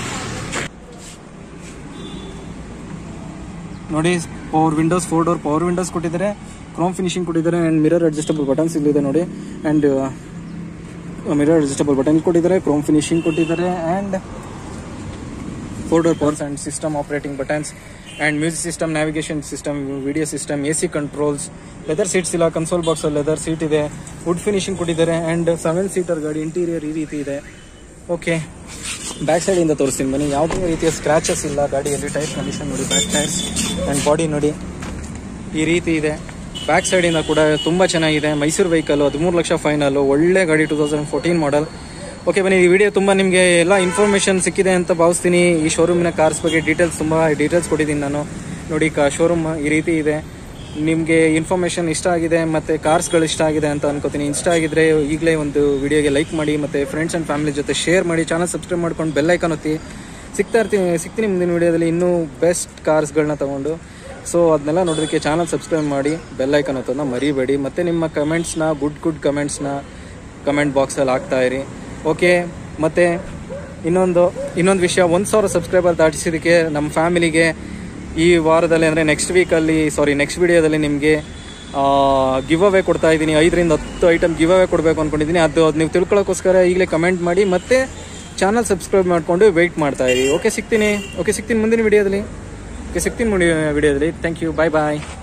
A: ನೋಡಿ. Power windows, four door power windows ಕೊಟ್ಟಿದ್ದಾರೆ. ಕ್ರೋಮ್ ಫಿನಿಶಿಂಗ್ ಕೊಟ್ಟಿದ್ದಾರೆ. ಆ್ಯಂಡ್ ಮಿರರ್ ಅಡ್ಜಸ್ಟಬಲ್ ಬಟನ್ಸ್ ಇಲ್ಲಿದೆ ನೋಡಿ. ಆ್ಯಂಡ್ ಮಿರರ್ ಅಡ್ಜಸ್ಟಬಲ್ ಬಟನ್ ಕೊಟ್ಟಿದ್ದಾರೆ. ಕ್ರೋಮ್ ಫಿನಿಶಿಂಗ್ ಕೊಟ್ಟಿದ್ದಾರೆ. And four door powers and system operating buttons and music system, navigation system, video system, A C controls, leather seats ಇಲ್ಲ. Console box leather seat ಇದೆ. Wood finishing ಕೊಟ್ಟಿದ್ದಾರೆ. And seven seater ಗಾಡಿ. Interior ಈ ರೀತಿ ಇದೆ. Okay, back side ಇಂದ ತೋರಿಸ್ತೀನಿ ಬನ್ನಿ. ಯಾವುದೇ ರೀತಿಯ ಸ್ಕ್ರಾಚಸ್ ಇಲ್ಲ ಗಾಡಿಯಲ್ಲಿ. ಟೈರ್ ಕಂಡೀಷನ್ ನೋಡಿ. ಬ್ಯಾಕ್ ಟೈರ್ಸ್ ಆ್ಯಂಡ್ ಬಾಡಿ ನೋಡಿ ಈ ರೀತಿ ಇದೆ. ಬ್ಯಾಕ್ ಸೈಡ್ ಇಂದ ಕೂಡ ತುಂಬಾ ಚೆನ್ನಾಗಿದೆ. ಮೈಸೂರು ವೆಹಿಕಲ್. ಹದಿಮೂರು ಲಕ್ಷ ಫೈನಲ್. ಒಳ್ಳೆ ಗಾಡಿ. Two thousand fourteen model. Okay ಬನ್ನಿ, ಈ ವಿಡಿಯೋ ತುಂಬ ನಿಮಗೆ ಎಲ್ಲ ಇನ್ಫಾರ್ಮೇಷನ್ ಸಿಕ್ಕಿದೆ ಅಂತ ಭಾವಿಸ್ತೀನಿ. ಈ ಶೋರೂಮಿನ ಕಾರ್ಸ್ ಬಗ್ಗೆ ಡೀಟೇಲ್ಸ್ ತುಂಬ ಡೀಟೇಲ್ಸ್ ಕೊಟ್ಟಿದ್ದೀನಿ ನಾನು ನೋಡಿ. ಕಾ ಶೋರೂಮ್ ಈ ರೀತಿ ಇದೆ. ನಿಮಗೆ ಇನ್ಫಾರ್ಮೇಷನ್ ಇಷ್ಟ ಆಗಿದೆ ಮತ್ತು ಕಾರ್ಸ್ಗಳು ಇಷ್ಟ ಆಗಿದೆ ಅಂತ ಅನ್ಕೋತೀನಿ. ಇಷ್ಟ ಆಗಿದ್ರೆ ಈಗಲೇ ಒಂದು ವಿಡಿಯೋಗೆ ಲೈಕ್ ಮಾಡಿ ಮತ್ತು ಫ್ರೆಂಡ್ಸ್ ಆ್ಯಂಡ್ ಫ್ಯಾಮಿಲಿ ಜೊತೆ ಶೇರ್ ಮಾಡಿ. ಚಾನಲ್ ಸಬ್ಸ್ಕ್ರೈಬ್ ಮಾಡ್ಕೊಂಡು ಬೆಲ್ ಐಕಾನ್ ಒತ್ತಿ. ಸಿಗ್ತಾ ಇರ್ತೀನಿ ಸಿಗ್ತೀನಿ ಮುಂದಿನ ವಿಡಿಯೋದಲ್ಲಿ ಇನ್ನೂ ಬೆಸ್ಟ್ ಕಾರ್ಸ್ಗಳನ್ನ ತೊಗೊಂಡು. ಸೊ ಅದನ್ನೆಲ್ಲ ನೋಡೋದಕ್ಕೆ ಚಾನಲ್ ಸಬ್ಸ್ಕ್ರೈಬ್ ಮಾಡಿ, ಬೆಲ್ ಐಕಾನ್ ಒತ್ತೋದನ್ನ ಮರಿಬೇಡಿ. ಮತ್ತು ನಿಮ್ಮ ಕಮೆಂಟ್ಸ್ನ ಗುಡ್ ಗುಡ್ ಕಮೆಂಟ್ಸ್ನ ಕಮೆಂಟ್ ಬಾಕ್ಸಲ್ಲಿ ಹಾಕ್ತಾ ಇರಿ. ಓಕೆ, ಮತ್ತು ಇನ್ನೊಂದು ಇನ್ನೊಂದು ವಿಷಯ, ಒಂದು ಸಾವಿರ ಸಬ್ಸ್ಕ್ರೈಬರ್ ದಾಟಿಸಿದ್ದಕ್ಕೆ ನಮ್ಮ ಫ್ಯಾಮಿಲಿಗೆ ಈ ವಾರದಲ್ಲಿ ಅಂದರೆ ನೆಕ್ಸ್ಟ್ ವೀಕಲ್ಲಿ ಸಾರಿ ನೆಕ್ಸ್ಟ್ ವಿಡಿಯೋದಲ್ಲಿ ನಿಮಗೆ ಗಿವ್ ಅವೇ ಕೊಡ್ತಾ ಇದ್ದೀನಿ. ಐದರಿಂದ ಹತ್ತು ಐಟಮ್ ಗಿವ್ ಅವೇ ಕೊಡಬೇಕು ಅಂದ್ಕೊಂಡಿದ್ದೀನಿ. ಅದು ಅದು ನೀವು ತಿಳ್ಕೊಳ್ಳೋಕ್ಕೋಸ್ಕರ ಈಗಲೇ ಕಮೆಂಟ್ ಮಾಡಿ ಮತ್ತು ಚಾನಲ್ ಸಬ್ಸ್ಕ್ರೈಬ್ ಮಾಡಿಕೊಂಡು ವೆಯ್ಟ್ ಮಾಡ್ತಾ ಇರಿ. ಓಕೆ ಸಿಗ್ತೀನಿ ಓಕೆ ಸಿಗ್ತೀನಿ ಮುಂದಿನ ವಿಡಿಯೋದಲ್ಲಿ ಓಕೆ ಸಿಗ್ತೀನಿ ಮುಂದಿನ ವಿಡಿಯೋದಲ್ಲಿ ಥ್ಯಾಂಕ್ ಯು. Bye bye.